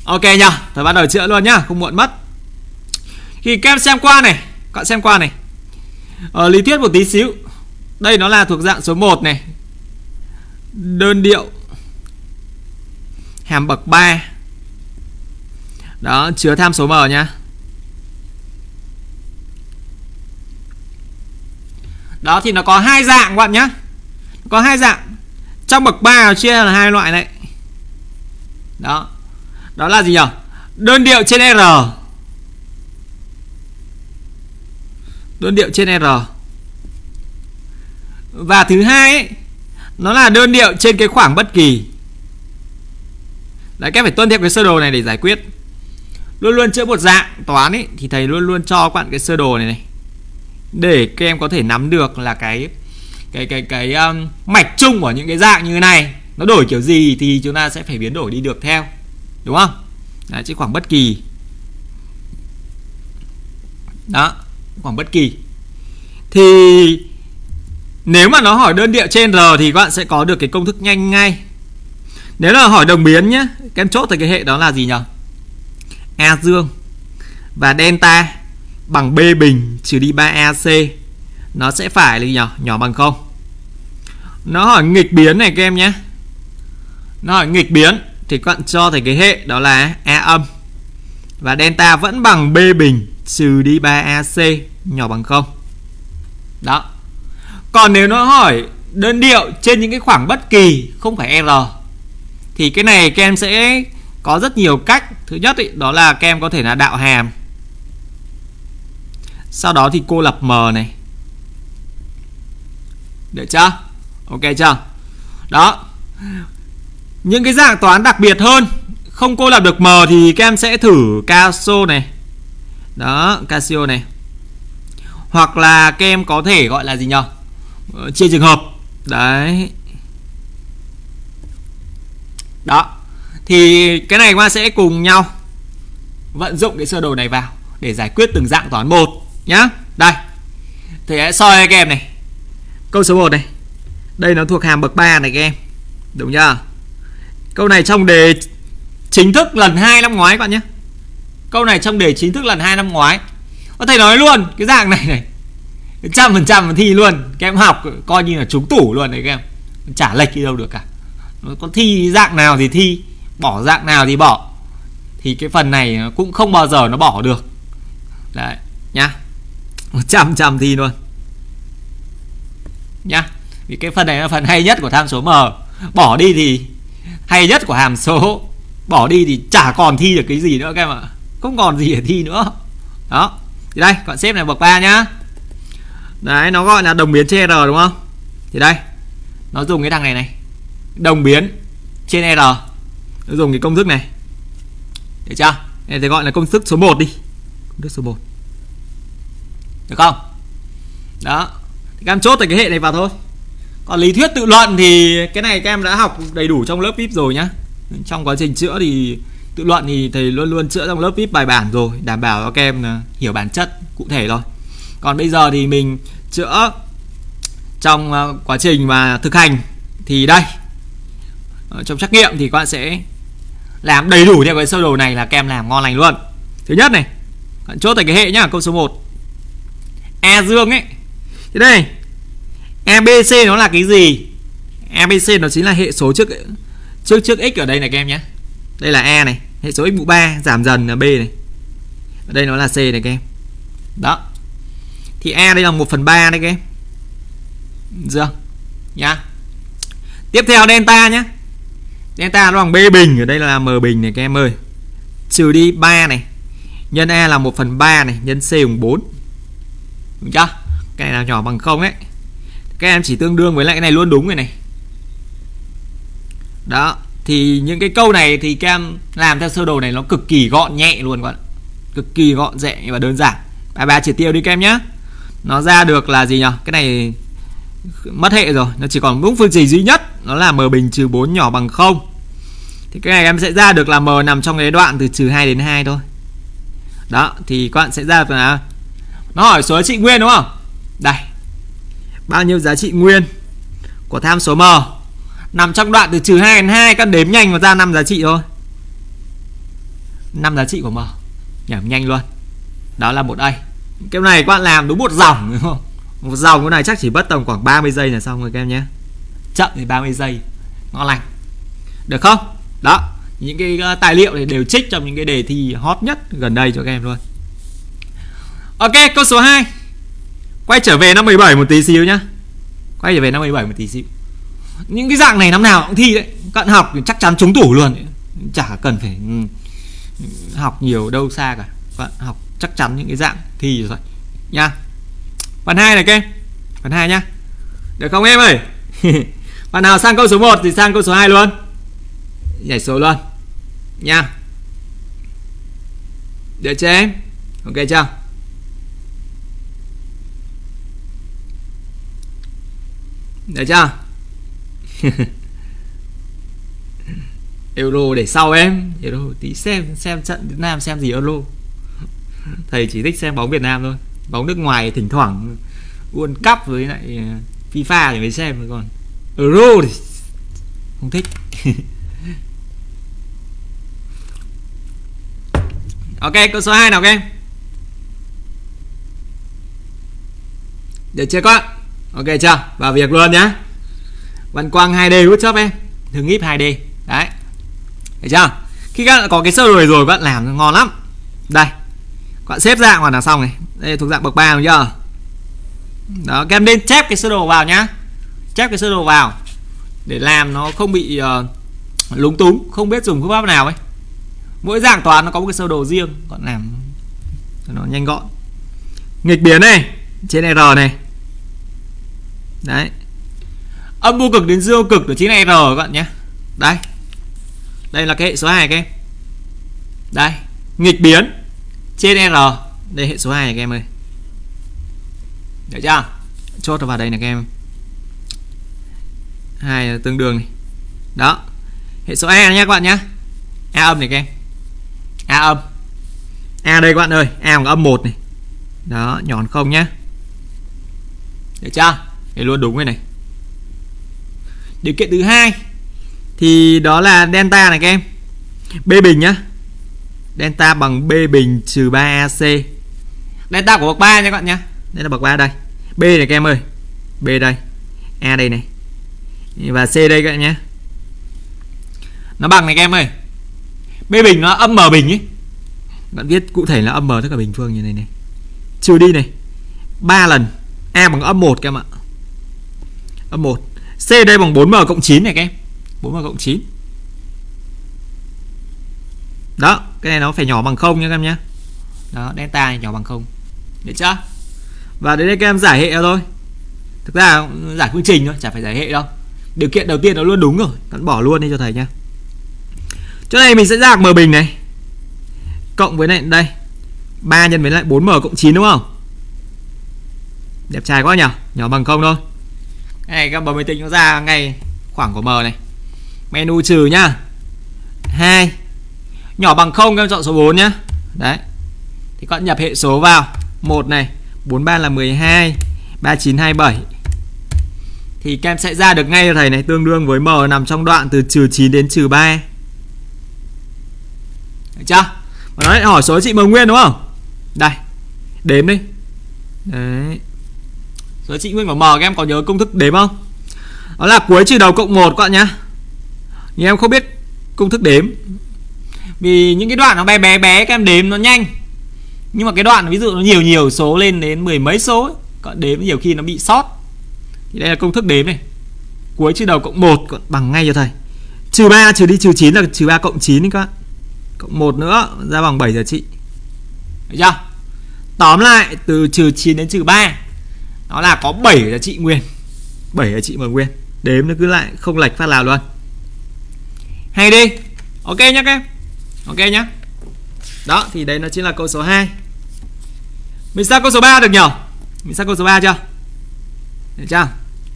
Ok nhá, tôi bắt đầu chữa luôn nhá, không muộn mất. Thì các em xem qua này, các bạn xem qua này. Lý thuyết một tí xíu. Đây nó là thuộc dạng số 1 này. Đơn điệu hàm bậc 3. Đó, chứa tham số m nhá. Đó thì nó có hai dạng các bạn nhá. Có hai dạng. Trong bậc 3 nó chia là hai loại này. Đó. Đó là gì nhỉ? Đơn điệu trên R. Đơn điệu trên R. Và thứ hai ấy, nó là đơn điệu trên cái khoảng bất kỳ. Đấy, các em phải tuân theo cái sơ đồ này để giải quyết. Luôn luôn chữa một dạng toán ấy thì thầy luôn luôn cho các bạn cái sơ đồ này này, để các em có thể nắm được là cái mạch chung của những cái dạng như thế này nó đổi kiểu gì thì chúng ta sẽ phải biến đổi đi được theo, đúng không? Đấy, trên khoảng bất kỳ. Đó, khoảng bất kỳ. Thì nếu mà nó hỏi đơn điệu trên R thì các bạn sẽ có được cái công thức nhanh ngay. Nếu là hỏi đồng biến nhé, các em chốt từ cái hệ đó là gì nhỉ? A dương và delta bằng B bình trừ đi 3AC. Nó sẽ phải là gì nhỉ? Nhỏ bằng 0. Nó hỏi nghịch biến này các em nhé. Nó hỏi nghịch biến thì các bạn cho thành cái hệ đó là A âm và delta vẫn bằng B bình trừ đi 3AC nhỏ bằng 0. Đó. Còn nếu nó hỏi đơn điệu trên những cái khoảng bất kỳ không phải R thì cái này các em sẽ có rất nhiều cách. Thứ nhất ý, đó là các em có thể là đạo hàm. Sau đó thì cô lập M này. Được chưa? Ok chưa? Đó. Những cái dạng toán đặc biệt hơn, không cô lập được M thì các em sẽ thử Casio này. Đó, Casio này. Hoặc là các em có thể gọi là gì nhỉ? Chia trường hợp. Đấy. Đó. Thì cái này qua sẽ cùng nhau vận dụng cái sơ đồ này vào để giải quyết từng dạng toán một nhá. Đây. Thì hãy soi các em này. Câu số 1 này. Đây nó thuộc hàm bậc 3 này các em. Đúng chưa? Câu này trong đề chính thức lần 2 năm ngoái các bạn nhé. Câu này trong đề chính thức lần 2 năm ngoái. Có thể nói luôn cái dạng này này 100% thi luôn. Các em học coi như là trúng tủ luôn đấy các em. Chả lệch đi đâu được cả. Nó có thi dạng nào thì thi, bỏ dạng nào thì bỏ. Thì cái phần này cũng không bao giờ nó bỏ được. Đấy nhá. 100% thi luôn nhá. Vì cái phần này là phần hay nhất của tham số M. Bỏ đi thì hay nhất của hàm số. Bỏ đi thì chả còn thi được cái gì nữa các em ạ. Không còn gì để thi nữa. Đó. Thì đây, con xếp này bậc 3 nhá. Đấy, nó gọi là đồng biến trên R đúng không? Thì đây, nó dùng cái thằng này này. Đồng biến trên R. Nó dùng cái công thức này. Được chưa? Này thì gọi là công thức số 1 đi. Công thức số 1. Được không? Đó. Thì các em chốt cái hệ này vào thôi. Còn lý thuyết tự luận thì cái này các em đã học đầy đủ trong lớp VIP rồi nhá. Trong quá trình chữa thì tự luận thì thầy luôn luôn chữa trong lớp VIP bài bản rồi, đảm bảo cho các em hiểu bản chất cụ thể thôi. Còn bây giờ thì mình chữa trong quá trình mà thực hành thì đây, trong trắc nghiệm thì các bạn sẽ làm đầy đủ theo cái sơ đồ này là các em làm ngon lành luôn. Thứ nhất này, các bạn chốt thành cái hệ nhá, câu số 1. A dương ấy. Thế đây, ABC nó là cái gì? ABC nó chính là hệ số trước x ở đây này các em nhé. Đây là A này, hệ số x mũ 3 giảm dần là B này. Ở đây nó là C này các em. Đó. Thì A đây là 1/3 đấy các em. Được nhá. Tiếp theo delta nhá. Delta nó bằng B bình, ở đây là M bình này các em ơi. Trừ đi 3 này. Nhân A là 1/3 này, nhân C bằng 4. Đúng chưa? Cái này là nhỏ bằng 0 đấy. Các em chỉ tương đương với lại cái này luôn đúng rồi này. Đó. Thì những cái câu này thì các em làm theo sơ đồ này nó cực kỳ gọn nhẹ luôn các bạn. Cực kỳ gọn nhẹ và đơn giản. 33 chỉ tiêu đi các em nhé. Nó ra được là gì nhỉ? Cái này mất hệ rồi. Nó chỉ còn đúng phương trình duy nhất. Nó là M bình trừ 4 nhỏ bằng 0. Thì cái này em sẽ ra được là M nằm trong cái đoạn từ trừ 2 đến 2 thôi. Đó. Thì các bạn sẽ ra được là nó hỏi số giá trị nguyên đúng không? Đây. Bao nhiêu giá trị nguyên của tham số M nằm trong đoạn từ trừ 2 đến 2. Các đếm nhanh và ra 5 giá trị thôi. 5 giá trị của M. Nhẩm nhanh luôn. Đó là một A. Cái này các bạn làm đúng một dòng đúng không? Một dòng cái này chắc chỉ mất tầm khoảng 30 giây là xong rồi các em nhé. Chậm thì 30 giây. Ngon lành. Được không? Đó. Những cái tài liệu này đều trích trong những cái đề thi hot nhất gần đây cho các em luôn. Ok, câu số 2. Quay trở về năm 17 một tí xíu nhá. Quay trở về năm 17 một tí xíu. Những cái dạng này năm nào cũng thi đấy. Cận học thì chắc chắn trúng tủ luôn đấy. Chả cần phải học nhiều đâu xa cả. Cận học chắc chắn những cái dạng thi rồi nha. Phần 2 này các em. Phần 2 nhá. Được không em ơi? Bạn nào sang câu số 1 thì sang câu số 2 luôn. Nhảy số luôn nha. Được chưa em? Ok chưa? Được chưa? Euro để sau em. Euro tí xem trận Việt Nam xem gì Euro. Thầy chỉ thích xem bóng Việt Nam thôi. Bóng nước ngoài thỉnh thoảng World Cup với lại FIFA thì mới xem, còn Euro thì không thích. Ok, câu số 2 nào các em. Được chưa các bạn? Ok chưa? Vào việc luôn nhá. Văn quang 2D good job em. Thường íp 2D. Đấy. Được chưa? Khi các bạn có cái sơ đồ rồi các bạn làm ngon lắm. Đây. Các bạn xếp dạng hoàn là xong này. Đây thuộc dạng bậc 3 đúng chưa? Đó, các em nên chép cái sơ đồ vào nhá. Chép cái sơ đồ vào để làm nó không bị lúng túng, không biết dùng phương pháp nào ấy. Mỗi dạng toán nó có một cái sơ đồ riêng, còn làm cho nó nhanh gọn. Nghịch biến này trên R này. Đấy. Âm vô cực đến dương vô cực của chính là R các bạn nhé. Đây. Đây là cái hệ số 2 các em. Đây, nghịch biến trên R. Đây hệ số 2 này các em ơi. Được chưa? Chốt vào đây này các em. 2 tương đương này. Đó. Hệ số A nha các bạn nhé. A âm này các em. A âm. A đây các bạn ơi, A bằng âm 1 này. Đó, nhọn không nhá. Được chưa? Để luôn đúng cái này. Điều kiện thứ hai thì đó là delta này các em. B bình nhá. Delta bằng B bình trừ 3AC. Delta của bậc 3 nha các bạn nhá. Đây là bậc 3 đây. B này các em ơi. B đây. A đây này. Và C đây các bạn nhé. Nó bằng này các em ơi. B bình nó âm M bình ấy. Bạn viết cụ thể là âm M tất cả bình phương như này này. Trừ đi này 3 lần. A bằng âm 1 các em ạ. Âm 1. C đây bằng 4M cộng 9 này các em. 4M cộng 9. Đó, cái này nó phải nhỏ bằng 0 nha các em nhé. Đó, delta này nhỏ bằng 0. Được chưa? Và đến đây các em giải hệ thôi. Thực ra giải phương trình thôi, chả phải giải hệ đâu. Điều kiện đầu tiên nó luôn đúng rồi, bạn bỏ luôn đi cho thầy nha. Chỗ này mình sẽ ra M bình này. Cộng với lại đây 3 nhân với lại 4M cộng 9 đúng không? Đẹp trai quá nhỉ, nhỏ bằng 0 thôi. Cái này các bấm máy tính nó ra ngay khoảng của M này. Menu trừ nhá. 2 nhỏ bằng 0 các em chọn số 4 nhá. Đấy. Thì các bạn nhập hệ số vào. 1 này, 43 là 12, 39 27. Thì các em sẽ ra được ngay cho thầy này, tương đương với M nằm trong đoạn từ trừ 9 đến trừ 3. Được chưa? Và nó lại hỏi số trị M nguyên đúng không? Đây. Đếm đi. Đấy. Số trị nguyên của M các em có nhớ công thức đếm không? Đó là cuối trừ đầu cộng 1 các bạn nhá. Nhưng em không biết công thức đếm. Vì những cái đoạn nó bé bé bé các em đếm nó nhanh. Nhưng mà cái đoạn ví dụ nó nhiều số lên đến 10 mấy số ấy, các bạn đếm nhiều khi nó bị sót. Thì đây là công thức đếm này. Cuối trừ đầu cộng 1 bằng ngay cho thầy. Trừ 3 trừ đi trừ 9 là trừ 3 cộng 9 đấy các bạn. Cộng 1 nữa ra bằng 7 giá trị. Được chưa? Tóm lại từ trừ 9 đến trừ 3 nó là có 7 giá trị nguyên. 7 giá trị M nguyên. Đếm nó cứ lại không lệch phát nào luôn. Hay đi. Ok nhá các em. Ok nhá. Đó thì đây nó chính là câu số 2. Mình sang câu số 3 được nhỉ? Mình sang câu số 3 chưa? Được chưa?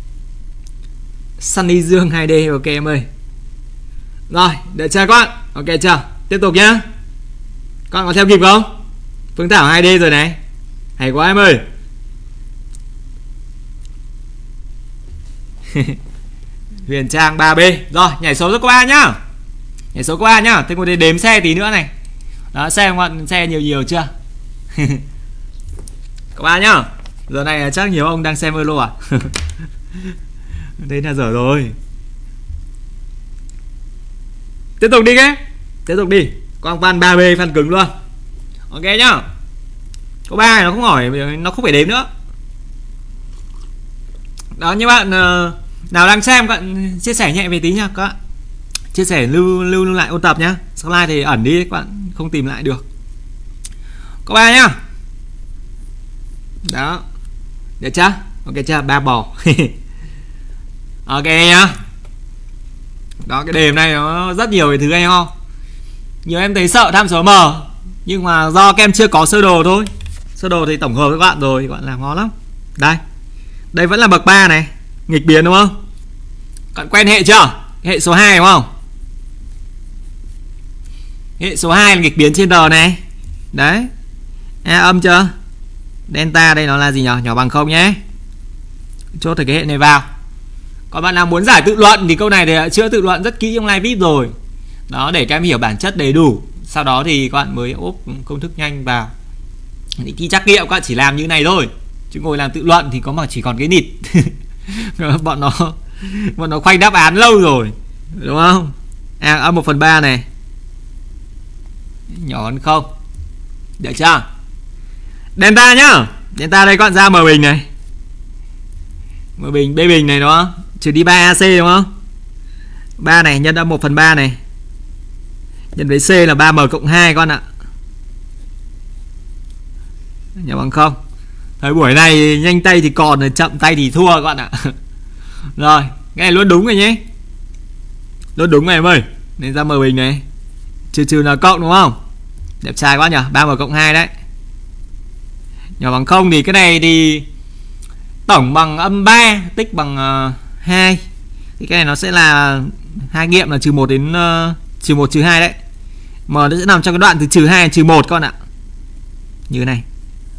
Sunny Dương 2D. Ok em ơi. Rồi, được chưa các bạn? Ok chưa? Tiếp tục nhá. Các bạn có theo kịp không? Phương Thảo 2D rồi này. Hay quá em ơi. Huyền Trang 3B. Rồi, nhảy số câu 3 nhá. Nhảy số câu 3 nhá. Thế còn đếm xe tí nữa này. Đó, xem các bạn xe nhiều chưa? Các bạn nhá. Giờ này chắc nhiều ông đang xem Euro à? Đấy là giờ rồi. Tiếp tục đi cái. Tiếp tục đi. Quang Văn 3B phan cứng luôn. Ok nhá. Có 3 này nó không hỏi, nó không phải đếm nữa. Đó, như bạn nào đang xem các bạn chia sẻ nhẹ về tí nha các bạn. Chia sẻ lưu lại ôn tập nhá. Slide thì ẩn đi các bạn không tìm lại được. Có 3 nhá. Đó. Được chưa? Ok chưa? 3 bò. Ok nhá. Đó, cái đề này nó rất nhiều cái thứ hay ho. Nhiều em thấy sợ tham số M, nhưng mà do các em chưa có sơ đồ thôi. Sơ đồ thì tổng hợp với các bạn rồi, các bạn làm ngon lắm. Đây. Đây vẫn là bậc 3 này, nghịch biến đúng không? Các bạn quen hệ chưa? Hệ số 2 đúng không? Hệ số 2 là nghịch biến trên R này. Đấy. Âm chưa? Delta đây nó là gì nhỉ? Nhỏ bằng 0 nhé. Chốt cái hệ này vào. Còn bạn nào muốn giải tự luận thì câu này thì đã chữa tự luận rất kỹ trong live VIP rồi. Đó, để các em hiểu bản chất đầy đủ. Sau đó thì các bạn mới ốp công thức nhanh vào. Thì khi trắc nghiệm các bạn chỉ làm như này thôi. Chứ ngồi làm tự luận thì có mà chỉ còn cái nịt. Bọn nó khoanh đáp án lâu rồi. Đúng không? Âm 1/3 này. Nhỏ hơn 0. Được chưa? Delta nhá. Delta đây các bạn ra M bình này. M bình, B bình này đúng không? Trừ đi 3AC đúng không? 3 này nhân âm 1/3 này. Nhân với C là 3M cộng 2 con ạ. Nhỏ bằng 0. Thời buổi này nhanh tay thì còn, chậm tay thì thua các bạn ạ. Rồi, cái này luôn đúng rồi nhé. Luôn đúng này em ơi. Nên ra M bình này. Trừ là cộng đúng không? Đẹp trai quá nhỉ, 3M cộng 2 đấy. Nhỏ bằng 0 thì cái này thì tổng bằng âm 3, tích bằng 2. Thì cái này nó sẽ là hai nghiệm là -1 đến -1 -2 đấy. M nó sẽ nằm trong cái đoạn từ -2 đến -1 con ạ. Như thế này.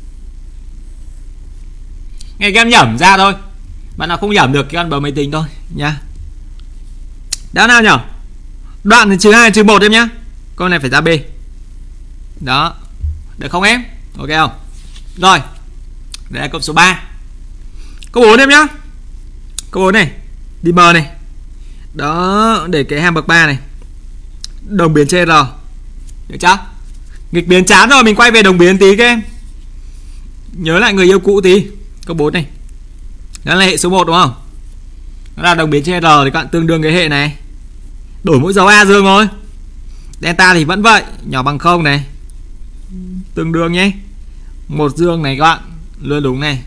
Nghe các em nhẩm ra thôi. Bạn nào không nhẩm được các em bấm máy tính thôi nhá. Đã nào nhỉ? Đoạn từ -2 đến -1 em nhá. Con này phải ra B. Đó. Được không em? Ok không? Rồi. Đây là câu số 3. Câu 4 em nhá. Câu 4 này. Đi M này. Đó, để cái hàm bậc 3 này. Đồng biến trên R. Được chưa? Nghịch biến chán rồi, mình quay về đồng biến tí các em. Nhớ lại người yêu cũ tí. Câu 4 này. Đó là hệ số 1 đúng không? Đó là đồng biến trên R thì các bạn tương đương cái hệ này. Đổi mỗi dấu A dương thôi. Delta thì vẫn vậy, nhỏ bằng 0 này. Tương đương nhé. Một dương này các bạn, luôn đúng này.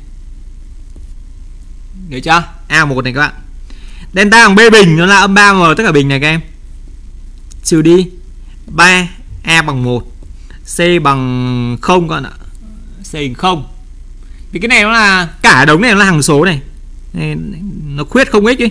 Được chưa? A1 này các bạn. Delta bằng B bình nó là âm 3M tất cả bình này các em. Trừ đi 3, A bằng 1, C bằng 0 các bạn ạ. C bằng 0. Vì cái này nó là cả đống này nó là hằng số này. Nó khuyết không x đi.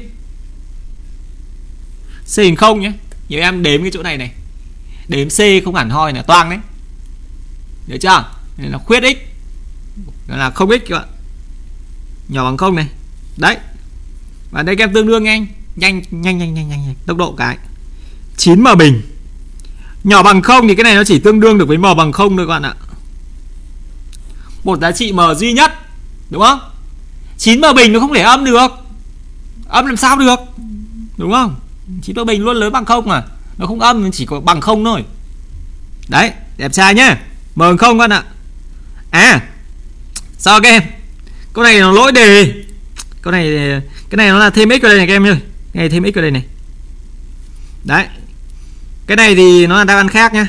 C bằng 0 nhé. Nhiều em đếm cái chỗ này này. Đếm C không hẳn hoi là toang đấy. Được chưa? Nên là khuyết x. Đó là 0x các bạn. Nhỏ bằng 0 này. Đấy. Và đây các em tương đương nhanh. Nhanh. Tốc độ cái 9M bình. Nhỏ bằng 0 thì cái này nó chỉ tương đương được với M bằng 0 thôi các bạn ạ. Một giá trị M duy nhất. Đúng không? 9M bình nó không thể âm được. Âm làm sao được? Đúng không? 9M bình luôn lớn bằng 0 mà. Nó không âm, nó chỉ có bằng 0 thôi. Đấy, đẹp trai nhá. M bằng 0 các bạn ạ. À, sao các em? Câu này nó lỗi đề. Câu này, cái này nó là thêm x vào đây này các em ơi. Cái này thêm x vào đây này. Đấy. Cái này thì nó là đáp án khác nhá.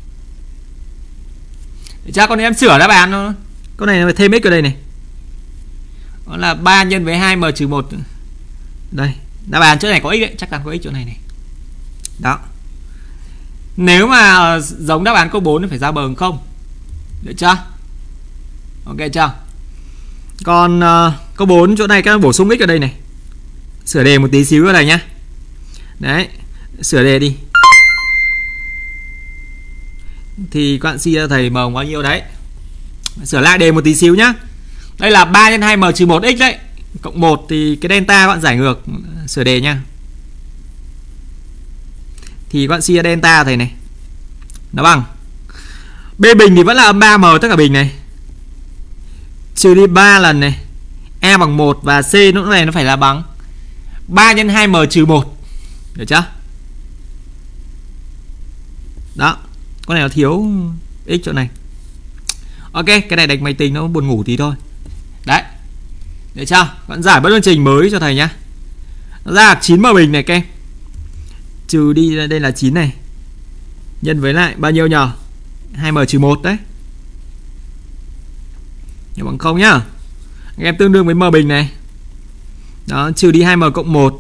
Để chắc con em sửa đáp án nó. Câu này nó phải thêm x vào đây này. Nó là 3 nhân với 2m trừ 1. Đây, đáp án chỗ này có x đấy, chắc chắn có x chỗ này này. Đó. Nếu mà giống đáp án câu 4 thì phải ra bờ bằng 0. Được chưa? Ok chưa? Còn câu 4 chỗ này các bạn bổ sung x ở đây này. Sửa đề một tí xíu ở đây nhá. Đấy, sửa đề đi. Thì các bạn suy ra thầy M bao nhiêu đấy. Sửa lại đề một tí xíu nhá. Đây là 3 nhân 2m trừ 1x đấy. Cộng 1 thì cái delta các bạn giải ngược. Sửa đề nhá. Thì các bạn suy ra delta thầy này. Nó bằng B bình thì vẫn là âm 3m tất cả bình này, trừ đi 3 lần này, E bằng 1 và C lúc này nó phải là bằng 3 nhân 2m trừ 1. Được chưa? Đó, con này nó thiếu x chỗ này. Ok, cái này đánh máy tính nó buồn ngủ tí thôi. Đấy, được chưa? Bạn giải bất luân trình mới cho thầy nhá. Nó ra 9m bình này các em. Trừ đi đây là 9 này, nhân với lại bao nhiêu nhờ? 2m trừ 1 đấy, nhỏ bằng 0 nhá. Các em tương đương với m bình này. Đó, trừ đi 2m cộng 1,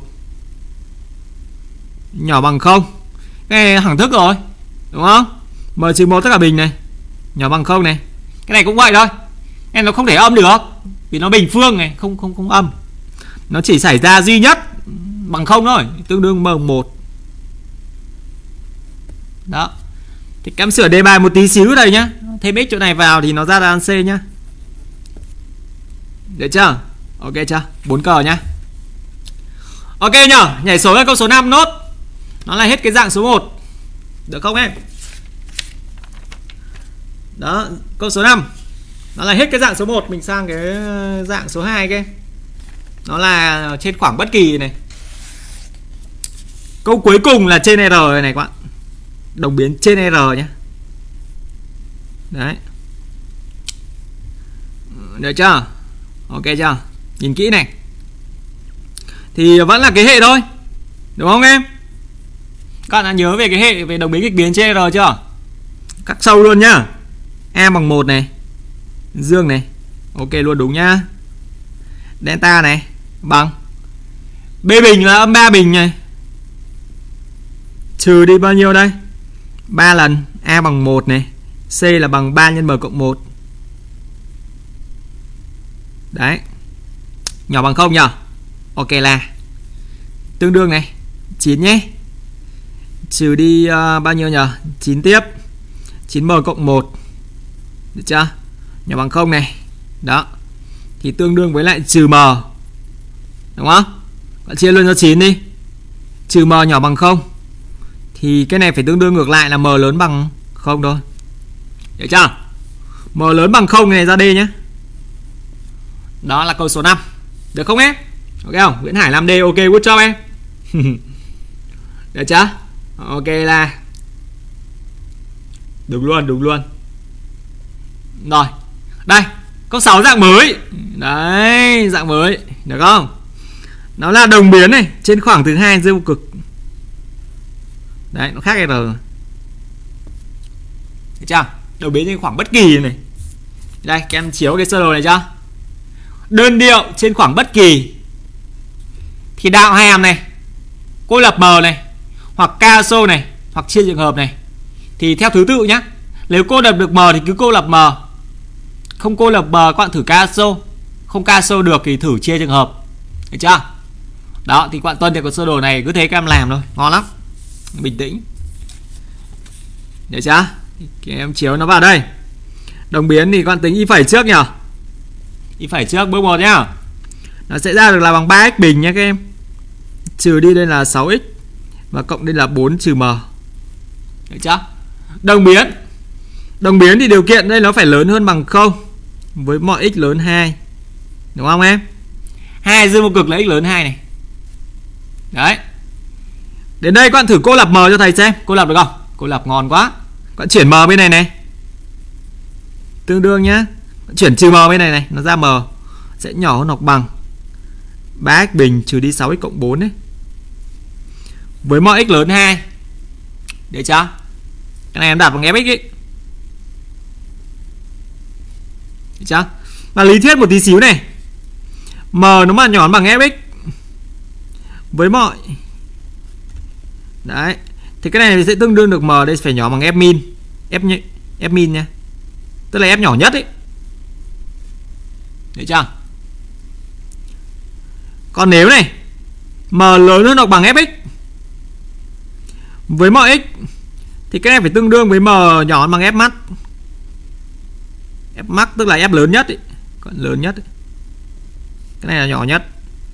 nhỏ bằng 0. Cái này hằng thức rồi, đúng không? M trừ 1 tất cả bình này, nhỏ bằng 0 này. Cái này cũng vậy thôi. Em nó không thể âm được vì nó bình phương này, không âm. Nó chỉ xảy ra duy nhất bằng 0 thôi, tương đương m1. Đó. Thì các em sửa đề bài một tí xíu đây nhá. Thêm x chỗ này vào thì nó ra đáp án C nhá. Được chưa? Ok chưa? 4 cờ nhá. Ok nhở, nhảy số lên câu số 5 nốt. Nó là hết cái dạng số 1. Được không em? Đó, câu số 5 nó là hết cái dạng số 1. Mình sang cái dạng số 2 cái. Nó là trên khoảng bất kỳ này. Câu cuối cùng là trên R này các bạn. Đồng biến trên R nhé. Đấy. Được chưa? Ok chưa? Nhìn kỹ này. Thì vẫn là cái hệ thôi, đúng không em? Các bạn đã nhớ về cái hệ về đồng biến nghịch biến trên R chưa? Cắt sâu luôn nhá. E bằng 1 này, dương này. Ok luôn, đúng nhá. Delta này bằng B bình là âm 3 bình này, trừ đi bao nhiêu đây? 3 lần A bằng 1 này, C là bằng 3 nhân M cộng 1. Đấy, nhỏ bằng 0 nhỉ? Ok là tương đương này 9 nhé. Trừ đi bao nhiêu nhỉ? 9 tiếp, 9M cộng 1. Được chưa? Nhỏ bằng 0 này. Đó, thì tương đương với lại trừ M, đúng không? Bạn chia luôn cho 9 đi. Trừ M nhỏ bằng 0, thì cái này phải tương đương ngược lại là M lớn bằng 0 thôi. Được chưa? M lớn bằng 0 này ra D nhé. Đó là câu số 5. Được không em? Ok không? Nguyễn Hải 5D. Ok, good job em. Được chưa? Ok là đúng luôn, đúng luôn. Rồi, đây câu 6 dạng mới. Đấy, dạng mới. Được không? Nó là đồng biến này trên khoảng thứ 2 dương vô cực. Đấy, nó khác R. Được chưa? Đồng biến trên khoảng bất kỳ này. Đây, các em chiếu cái sơ đồ này chưa? Đơn điệu trên khoảng bất kỳ thì đạo hàm này, cô lập M này, hoặc caso này, hoặc chia trường hợp này. Thì theo thứ tự nhá. Nếu cô lập được M thì cứ cô lập M. Không cô lập M các bạn thử caso. Không caso được thì thử chia trường hợp. Được chưa? Đó, thì các bạn tuân theo cái sơ đồ này, cứ thế các em làm thôi, ngon lắm. Bình tĩnh. Được chưa? Các em chiếu nó vào đây. Đồng biến thì các bạn tính y phẩy trước nhỉ? Y phẩy trước bước 1 nhá. Nó sẽ ra được là bằng 3x bình nhé các em. Trừ đi đây là 6x và cộng đây là 4 trừ M. Được chưa? Đồng biến. Đồng biến thì điều kiện đây nó phải lớn hơn bằng 0 với mọi x lớn 2. Đúng không em? 2 dương vô cực là x lớn 2 này. Đấy. Đến đây các bạn thử cô lập M cho thầy xem. Cô lập được không? Cô lập ngon quá. Các bạn chuyển M bên này này. Tương đương nhá. Chuyển trừ M bên này này, nó ra M sẽ nhỏ hơn hoặc bằng 3x bình trừ đi 6x cộng 4 đấy. Với mọi x lớn 2. Được chưa? Cái này em đặt bằng fx ấy. Được chưa? Và lý thuyết một tí xíu này. M nó mà nhỏ bằng fx với mọi. Đấy. Thì cái này sẽ tương đương được M đây phải nhỏ bằng f min. F min nha. Tức là f nhỏ nhất ấy. Được chưa? Còn nếu này M lớn hơn hoặc bằng fx với mọi x thì cái này phải tương đương với M nhỏ hơn bằng f max. F max tức là f lớn nhất ấy. Còn lớn nhất ấy. Cái này là nhỏ nhất.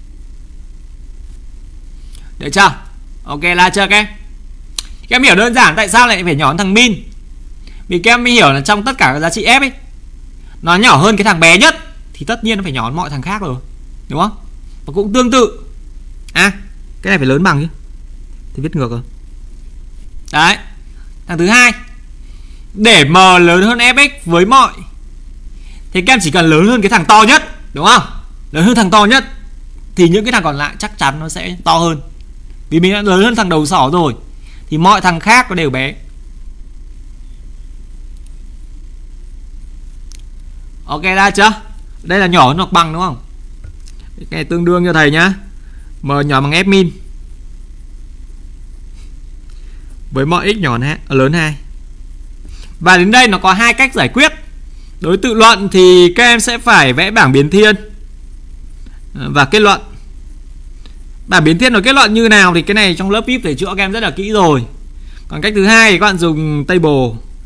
Được chưa? Ok là chưa các em? Các em hiểu đơn giản tại sao lại phải nhỏ hơn thằng min. Vì các em mới hiểu là trong tất cả các giá trị F ấy, nó nhỏ hơn cái thằng bé nhất thì tất nhiên nó phải nhỏ hơn mọi thằng khác rồi, đúng không? Và cũng tương tự, cái này phải lớn bằng chứ, thì viết ngược rồi. Đấy, thằng thứ hai, để M lớn hơn Fx với mọi, thì các em chỉ cần lớn hơn cái thằng to nhất, đúng không? Lớn hơn thằng to nhất thì những cái thằng còn lại chắc chắn nó sẽ to hơn. Vì mình đã lớn hơn thằng đầu sỏ rồi thì mọi thằng khác nó đều bé. Ok ra chưa? Đây là nhỏ hơn hoặc bằng, đúng không? Cái này tương đương cho thầy nhá. M nhỏ bằng F min với mọi x nhỏ lớn 2. Và đến đây nó có hai cách giải quyết. Đối tự luận thì các em sẽ phải vẽ bảng biến thiên và kết luận. Bảng biến thiên và kết luận như nào thì cái này trong lớp VIP thầy chữa các em rất là kỹ rồi. Còn cách thứ hai thì các bạn dùng table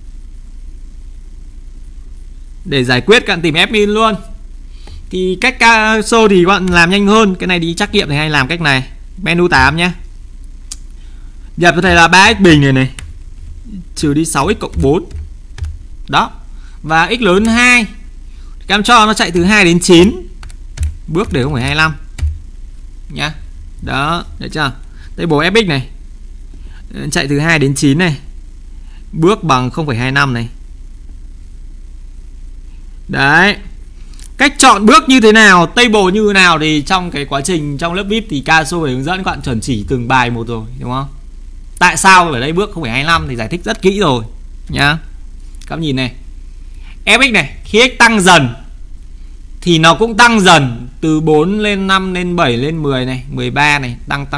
để giải quyết, các bạn tìm F min luôn. Thì cách caso thì các bạn làm nhanh hơn. Cái này đi trắc nghiệm thì hay làm cách này. Menu 8 nhé. Nhập cho thầy là 3x bình này trừ đi 6x cộng 4. Đó. Và x lớn 2. Các em cho nó chạy từ 2 đến 9. Bước để không phải 25 nhá. Đó, được chưa? Table fx này chạy từ 2 đến 9 này. Bước bằng 0,25 này. Đấy. Cách chọn bước như thế nào, table như thế nào thì trong cái quá trình trong lớp VIP thì caso phải hướng dẫn các bạn chuẩn chỉ từng bài một rồi, đúng không? Tại sao ở đây bước 0,25 thì giải thích rất kỹ rồi nhá. Các bạn nhìn này, fx này khi x tăng dần thì nó cũng tăng dần từ 4 lên 5 lên 7 lên 10 này, 13 này, tăng.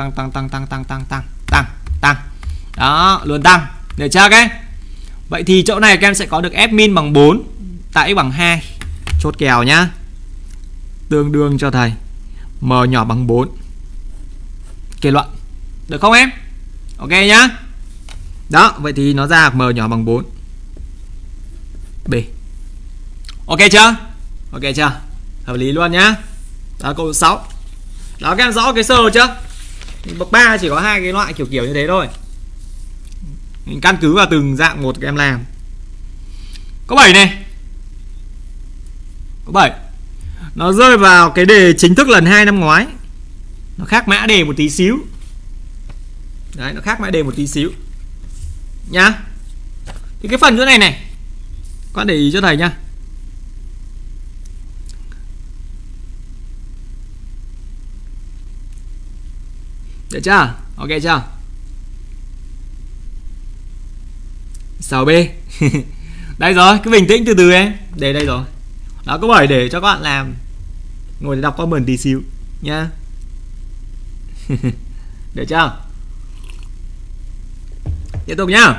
Đó, luôn tăng. Được chưa các em? Vậy thì chỗ này các em sẽ có được f min bằng 4 tại x bằng 2. Chốt kèo nhá. Tương đương cho thầy M nhỏ bằng 4. Kết luận. Được không em? Ok nhá. Đó, vậy thì nó ra M nhỏ bằng 4. B. Ok chưa? Ok chưa? Hợp lý luôn nhá. Đó, câu 6. Đó, các em rõ cái sơ chưa? Bậc 3 chỉ có hai cái loại kiểu như thế thôi. Mình căn cứ vào từng dạng một các em làm. Câu 7 này. Câu 7. Nó rơi vào cái đề chính thức lần 2 năm ngoái. Nó khác mã đề một tí xíu. Đấy, nó khác mã đề một tí xíu nhá. Thì cái phần chỗ này này, các bạn để ý cho thầy nhá. Được chưa? Ok chưa? 6B. Đây rồi, cứ bình tĩnh từ từ em. Để đây rồi. Đó, câu 7 để cho các bạn làm. Ngồi để đọc comment tí xíu nha. Được chưa? Tiếp tục nhá.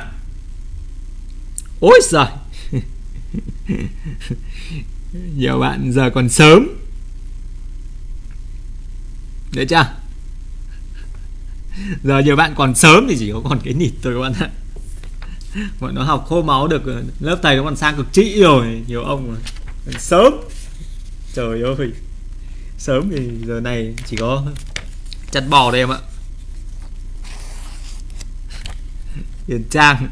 Ôi giời. Nhiều bạn giờ còn sớm. Được chưa? Giờ nhiều bạn còn sớm thì chỉ có còn cái nịt thôi các bạn ạ. Bọn nó học khô máu được, lớp thầy nó còn sang cực trĩ rồi. Nhiều ông mà còn sớm. Trời ơi. Sớm thì giờ này chỉ có chặt bò đây em ạ. Điền Trang.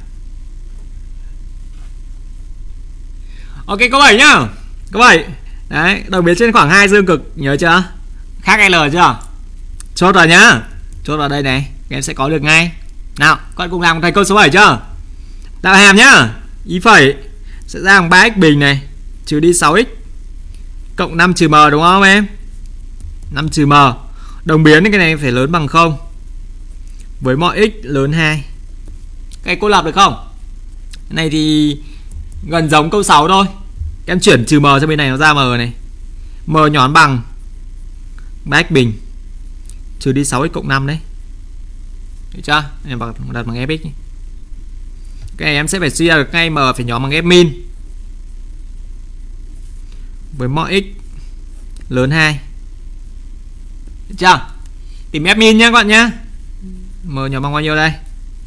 Ok, câu 7 nhá. Câu 7. Đấy, đồng biến trên khoảng 2 dương cực, nhớ chưa? Khác L chưa? Chốt vào nhá. Chốt vào đây này, các em sẽ có được ngay. Nào, các bạn cùng làm thầy câu số 7 chưa? Tạo hàm nhá. Ý phẩy sẽ ra bằng 3x bình này trừ đi 6x cộng 5 trừ m, đúng không em? 5 trừ m. Đồng biến thì cái này phải lớn bằng 0 với mọi x lớn 2. Cái cô lập được không? Cái này thì gần giống câu 6 thôi. Các em chuyển trừ m cho bên này nó ra m này. M nhỏ bằng 3x bình trừ đi 6x cộng 5 đấy. Được chưa? Em đặt bằng fx. Cái này em sẽ phải suy ra được ngay m phải nhỏ bằng f min với mọi x lớn 2. Được chưa? Tìm f min nhá các bạn nhá. M nhỏ bằng bao nhiêu đây?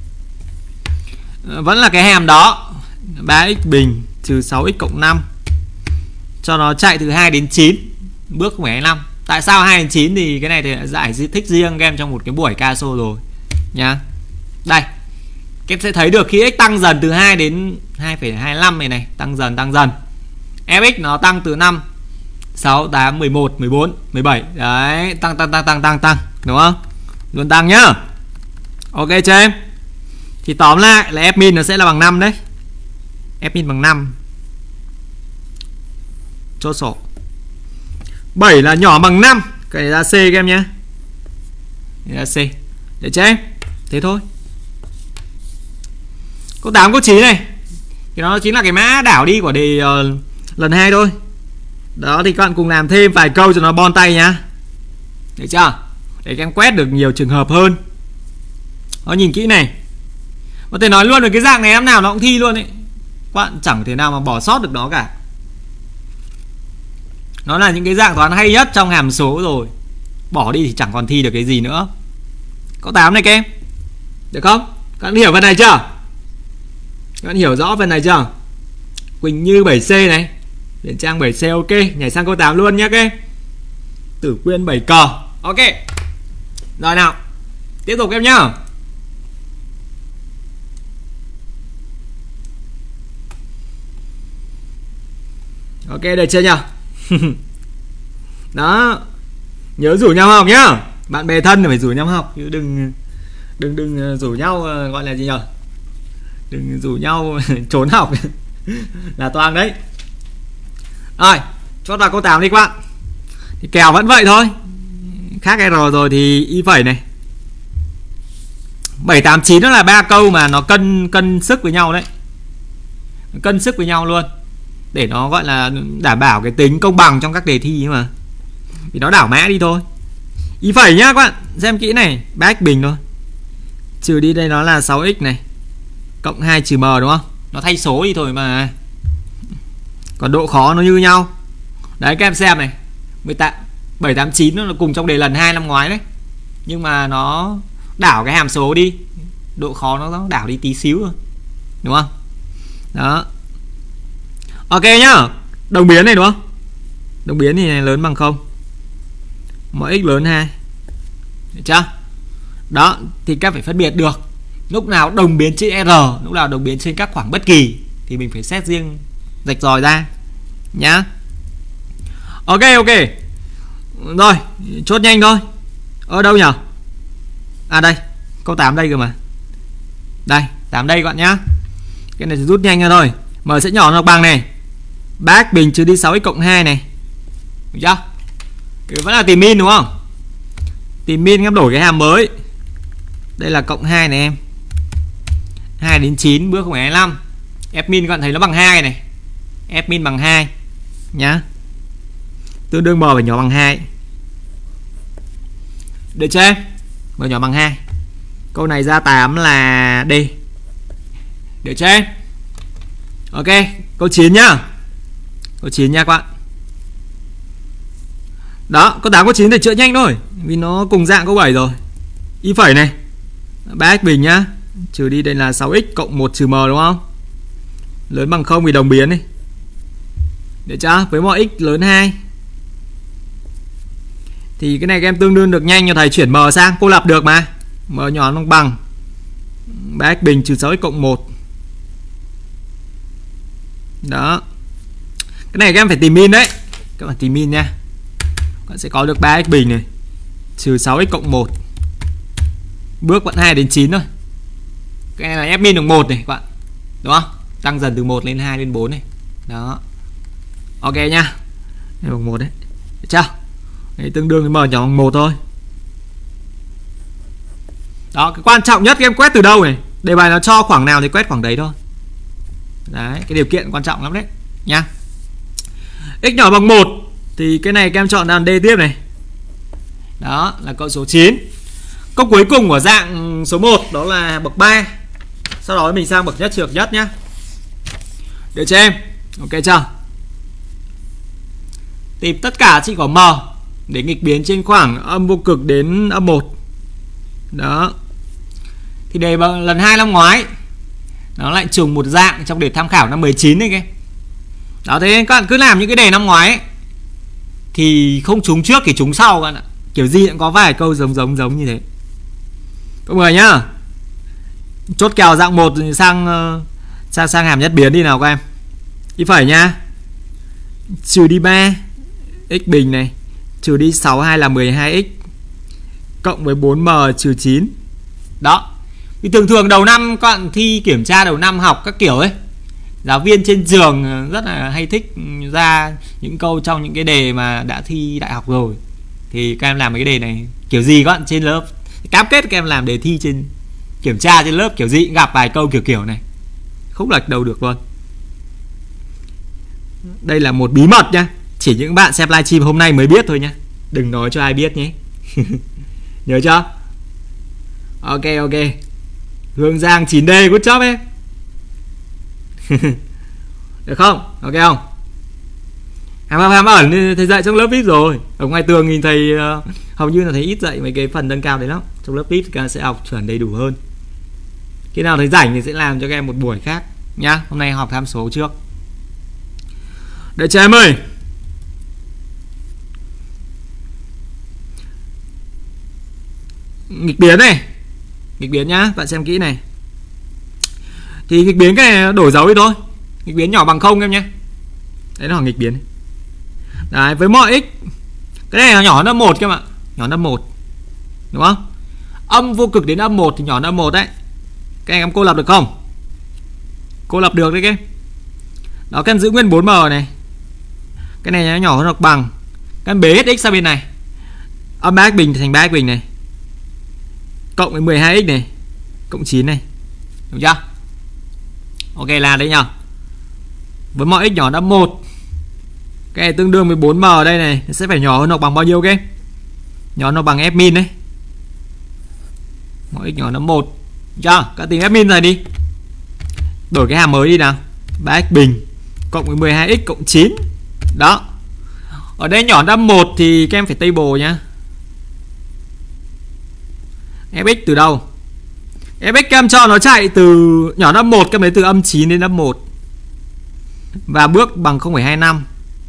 Vẫn là cái hàm đó, 3x bình trừ 6x cộng 5. Cho nó chạy từ 2 đến 9. Bước 0,25. Tại sao 2 đến 9 thì cái này thì giải thích riêng các em trong một cái buổi caso rồi nhá. Đây. Các em sẽ thấy được khi x tăng dần từ 2 đến 2,25 này tăng dần fx nó tăng từ 5, 6, 8, 11, 14, 17. Đấy, tăng đúng không? Luôn tăng nhá. Ok chưa em? Thì tóm lại là f min nó sẽ là bằng 5 đấy. F min bằng 5. Chốt sổ. 7 là nhỏ bằng 5. Cái này ra C các em nhé. Ra C. Để chưa em? Thế thôi. Câu 8 câu 9 này thì nó chính là cái mã đảo đi của đề lần 2 thôi. Đó thì các bạn cùng làm thêm vài câu cho nó bon tay nhá. Được chưa? Để các em quét được nhiều trường hợp hơn. Nó nhìn kỹ này. Có thể nói luôn là cái dạng này năm nào nó cũng thi luôn ấy. Các bạn chẳng thể nào mà bỏ sót được nó cả. Nó là những cái dạng toán hay nhất trong hàm số rồi. Bỏ đi thì chẳng còn thi được cái gì nữa. Câu 8 này các em. Được không? Các bạn hiểu phần này chưa? Các bạn hiểu rõ phần này chưa? Quỳnh Như 7C này. Điền Trang 7C ok. Nhảy sang câu 8 luôn nhé các em. Tử Quyên 7 cờ. Ok. Rồi nào. Tiếp tục em nhá. Ok được chưa nhỉ? Đó. Nhớ rủ nhau học nhá. Bạn bè thân phải rủ nhau học chứ đừng rủ nhau gọi là gì nhỉ? Đừng rủ nhau trốn học là toang đấy. Rồi, chốt vào câu 8 đi các bạn. Thì kèo vẫn vậy thôi. Khác R rồi thì y phẩy này. 7, 8, 9 nó là 3 câu mà nó cân sức với nhau đấy. Cân sức với nhau luôn. Để nó gọi là đảm bảo cái tính công bằng trong các đề thi mà. Thì nó đảo mã đi thôi. Y phẩy nhá các bạn. Xem kỹ này, 3x bình thôi. Trừ đi đây nó là 6x này. Cộng 2 trừ m đúng không? Nó thay số đi thôi mà. Còn độ khó nó như nhau. Đấy các em xem này. 7, 8, 9 nó là cùng trong đề lần 2 năm ngoái đấy. Nhưng mà nó đảo cái hàm số đi. Độ khó nó đảo đi tí xíu thôi. Đúng không? Đó. Ok nhá. Đồng biến này đúng không? Đồng biến thì lớn bằng 0. Mỗi x lớn 2. Được chưa? Đó. Thì các phải phân biệt được. Lúc nào đồng biến trên R, lúc nào đồng biến trên các khoảng bất kỳ thì mình phải xét riêng rạch ròi ra nhá. Ok. Rồi, chốt nhanh thôi. Ở đâu nhỉ? À đây, câu 8 đây cơ mà. Đây, 8 đây các bạn nhá. Cái này thì rút nhanh ra thôi. M sẽ nhỏ nó bằng này. 3x bình trừ đi 6x cộng 2 này. Được chưa? Cái vẫn là tìm min đúng không? Tìm min em đổi cái hàm mới. Đây là cộng 2 này em. 2 đến 9 bước 0,25. F min các bạn thấy nó bằng 2 này. F min bằng 2 nhá. Tương đương M phải nhỏ bằng 2. Được chưa em? M nhỏ bằng 2. Câu này ra 8 là D. Được chưa em? Ok, câu 9 nhá. Câu 9 nha các bạn. Đó, câu 8 câu 9 thì chữa nhanh thôi. Vì nó cùng dạng câu 7 rồi. Y phẩy này. 3x bình nhá. Trừ đi đây là 6x cộng 1 trừ m đúng không? Lớn bằng 0 vì đồng biến này. Được chưa? Với mọi x lớn 2. Thì cái này các em tương đương được nhanh cho thầy chuyển m sang. Cô lập được mà. M nhỏ bằng 3x bình trừ 6x cộng 1. Đó. Cái này các em phải tìm min đấy. Các bạn tìm min nha. Các bạn sẽ có được 3x bình này trừ 6x cộng 1. Bước vẫn 2 đến 9 thôi. Cái này là f min bằng 1 này các bạn. Đúng không? Tăng dần từ 1 lên 2 lên 4 này. Đó. Ok nha. Đây bằng 1 đấy. Được chưa? Đây tương đương với m nhỏ bằng 1 thôi. Đó, cái quan trọng nhất các em quét từ đâu này? Đề bài nó cho khoảng nào thì quét khoảng đấy thôi. Đấy, cái điều kiện quan trọng lắm đấy nha. X nhỏ bằng 1 thì cái này các em chọn đàn D tiếp này. Đó là câu số 9. Câu cuối cùng của dạng số 1 đó là bậc 3. Sau đó mình sang bậc nhất trừ bậc nhất nhá. Được chưa em? Ok chưa? Tìm tất cả chỉ có m để nghịch biến trên khoảng âm vô cực đến âm 1. Đó. Thì đề lần 2 năm ngoái nó lại trùng một dạng trong đề tham khảo năm 19 này cái. Đó, thế các bạn cứ làm những cái đề năm ngoái ấy, thì không trúng trước thì trúng sau các bạn ạ. Kiểu gì cũng có vài câu giống như thế. Câu 10 nhá. Chốt kèo dạng 1 sang hàm nhất biến đi nào các em. Y phẩy nha. Trừ đi 3 x bình này, trừ đi 62 là 12x, cộng với 4m trừ 9. Đó. Thì thường đầu năm các bạn thi kiểm tra đầu năm học các kiểu ấy, giáo viên trên trường rất là hay thích ra những câu trong những cái đề mà đã thi đại học rồi. Thì các em làm mấy cái đề này kiểu gì các bạn trên lớp cam kết các em làm đề thi trên kiểm tra trên lớp kiểu gì cũng gặp vài câu kiểu này, không lệch đầu được luôn. Đây là một bí mật nha, chỉ những bạn xem livestream hôm nay mới biết thôi nhá, đừng nói cho ai biết nhé. Nhớ chưa? Ok. Hương Giang 9D, good job em. Được không? Ok không? Hàm ẩn thầy dạy trong lớp VIP rồi. Ở ngoài tường nhìn thầy hầu như là thầy ít dạy mấy cái phần nâng cao đấy lắm. Trong lớp VIP thì các em sẽ học chuẩn đầy đủ hơn. Khi nào thầy rảnh thì sẽ làm cho các em một buổi khác nhá. Hôm nay học tham số trước. Đợi chờ em ơi. Nghịch biến này. Nghịch biến nhá, bạn xem kỹ này. Thì nghịch biến cái này đổi dấu đi thôi. Nghịch biến nhỏ bằng 0 em nhé. Đấy là nghịch biến. Đấy, với mọi x. Cái này là nhỏ hơn 1 các bạn. Nhỏ hơn 1. Đúng không? Âm vô cực đến âm 1 thì nhỏ hơn 1 đấy. Các anh em cô lập được không? Cô lập được đấy cái. Đó, các em giữ nguyên 4m này. Cái này nó nhỏ hơn hoặc bằng. Các em bế hết x sang bên này. Âm 3x bình thành 3x bình này. Cộng với 12x này, cộng 9 này. Đúng chưa? Ok là đấy nhá. Với mọi x nhỏ đã 1. Cái này tương đương với 4m đây này, sẽ phải nhỏ hơn hoặc bằng bao nhiêu cái? Nhỏ hơn hoặc bằng f min đấy. Mọi x nhỏ là 1. Được chưa? Các tính f min rồi đi. Đổi cái hàm mới đi nào. 3x bình cộng với 12x cộng 9. Đó. Ở đây nhỏ đã 1 thì các em phải table nhá. Fx từ đâu? Fx các em cho nó chạy từ nhỏ âm 1, các em lấy từ âm 9 đến âm 1. Và bước bằng 0,25.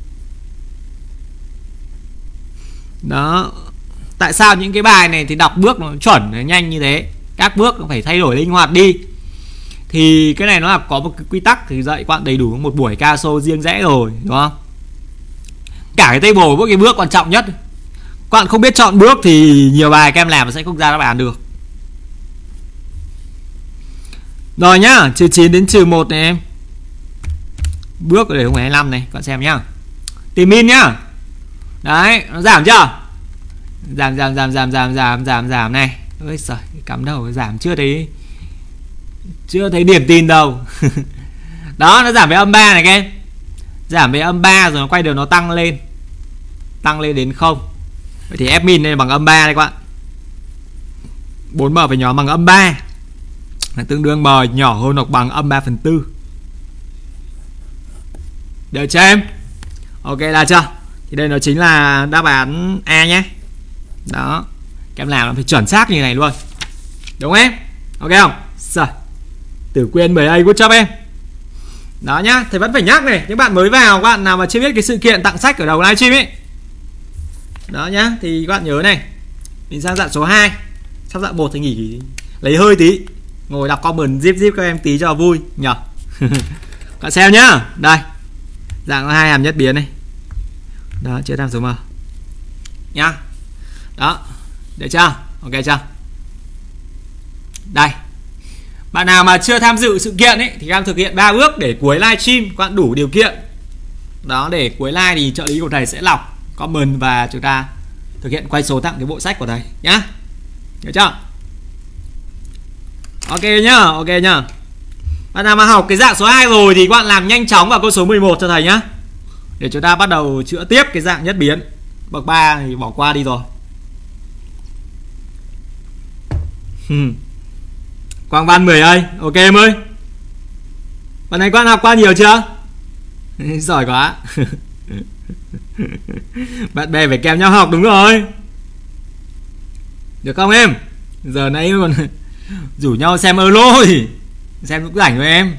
Đó. Tại sao những cái bài này thì đọc bước nó chuẩn, nó nhanh như thế? Các bước nó phải thay đổi linh hoạt đi. Thì cái này nó là có một cái quy tắc thì dạy các bạn đầy đủ một buổi caso riêng rẽ rồi, đúng không? Cả cái table bước cái bước quan trọng nhất. Các bạn không biết chọn bước thì nhiều bài các em làm sẽ không ra đáp án được. Rồi nhá, trừ 9 đến trừ 1 này em. Bước để 0,25 này, các bạn xem nhá. Tìm min nhá. Đấy, nó giảm chưa? Giảm này. Ôi giời, cắm đầu giảm chưa thấy điểm tin đâu. Đó, nó giảm về âm 3 này các em. Giảm về âm 3 rồi nó quay đầu nó tăng lên. Tăng lên đến 0. Vậy thì F min này bằng âm 3 đây các bạn. 4m phải nhỏ bằng âm 3. Là tương đương m nhỏ hơn hoặc bằng âm 3/4. Được chưa em? Ok là chưa? Thì đây nó chính là đáp án A nhé. Đó. Các em làm nó phải chuẩn xác như này luôn. Đúng em? Ok không? Rồi. Tử Quyên 10A, good job em. Đó nhá, thầy vẫn phải nhắc này, những bạn mới vào, các bạn nào mà chưa biết cái sự kiện tặng sách ở đầu livestream ấy. Đó nhá, thì các bạn nhớ này. Mình sang dạng số 2. Sang dạng 1 thì nghỉ lấy hơi tí. Ngồi đọc comment zip các em tí cho vui nhỉ. Các bạn xem nhá. Đây. Dạng 2 hàm nhất biến này. Đó, chưa tham số M. Nhá. Đó. Được chưa? Ok chưa? Đây. Bạn nào mà chưa tham dự sự kiện ấy thì các em thực hiện 3 bước để cuối livestream các bạn đủ điều kiện. Đó, để cuối live thì trợ lý của thầy sẽ lọc comment và chúng ta thực hiện quay số tặng cái bộ sách của thầy nhá. Được chưa? Ok nhá, ok nhá. Bạn nào mà học cái dạng số 2 rồi thì các bạn làm nhanh chóng vào câu số 11 cho thầy nhá. Để chúng ta bắt đầu chữa tiếp cái dạng nhất biến. Bậc 3 thì bỏ qua đi rồi. Quang Văn 10A. Ok em ơi. Bạn này con học qua nhiều chưa? Giỏi quá. Bạn bè phải kèm nhau học, đúng rồi. Được không em? Giờ nãy còn rủ nhau xem Euro thì xem cũng rảnh với em.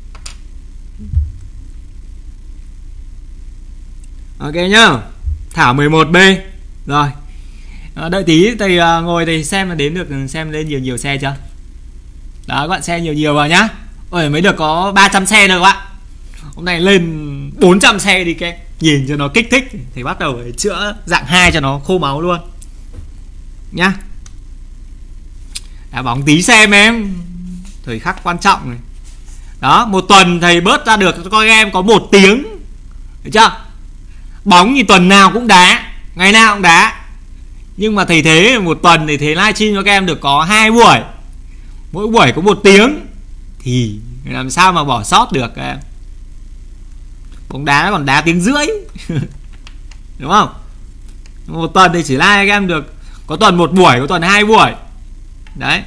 Ok nhá. Thảo 11B. Rồi. Đợi tí thầy ngồi thầy xem là đếm được xem lên nhiều xe chưa. Đó các bạn share nhiều vào nhá. Ôi mới được có 300 share nữa các bạn. Hôm nay lên 400 share đi các em. Nhìn cho nó kích thích thì bắt đầu phải chữa dạng 2 cho nó khô máu luôn nhá. Đá bóng tí xem em. Thời khắc quan trọng này. Đó, một tuần thầy bớt ra được cho các em có 1 tiếng. Được chưa? Bóng thì tuần nào cũng đá, ngày nào cũng đá. Nhưng mà thầy thế một tuần thì thầy livestream cho các em được có 2 buổi. Mỗi buổi có 1 tiếng thì làm sao mà bỏ sót được các em. Bóng đá nó còn đá tiếng rưỡi. Đúng không? Một tuần thì chỉ live các em được có tuần 1 buổi, có tuần 2 buổi. Đấy.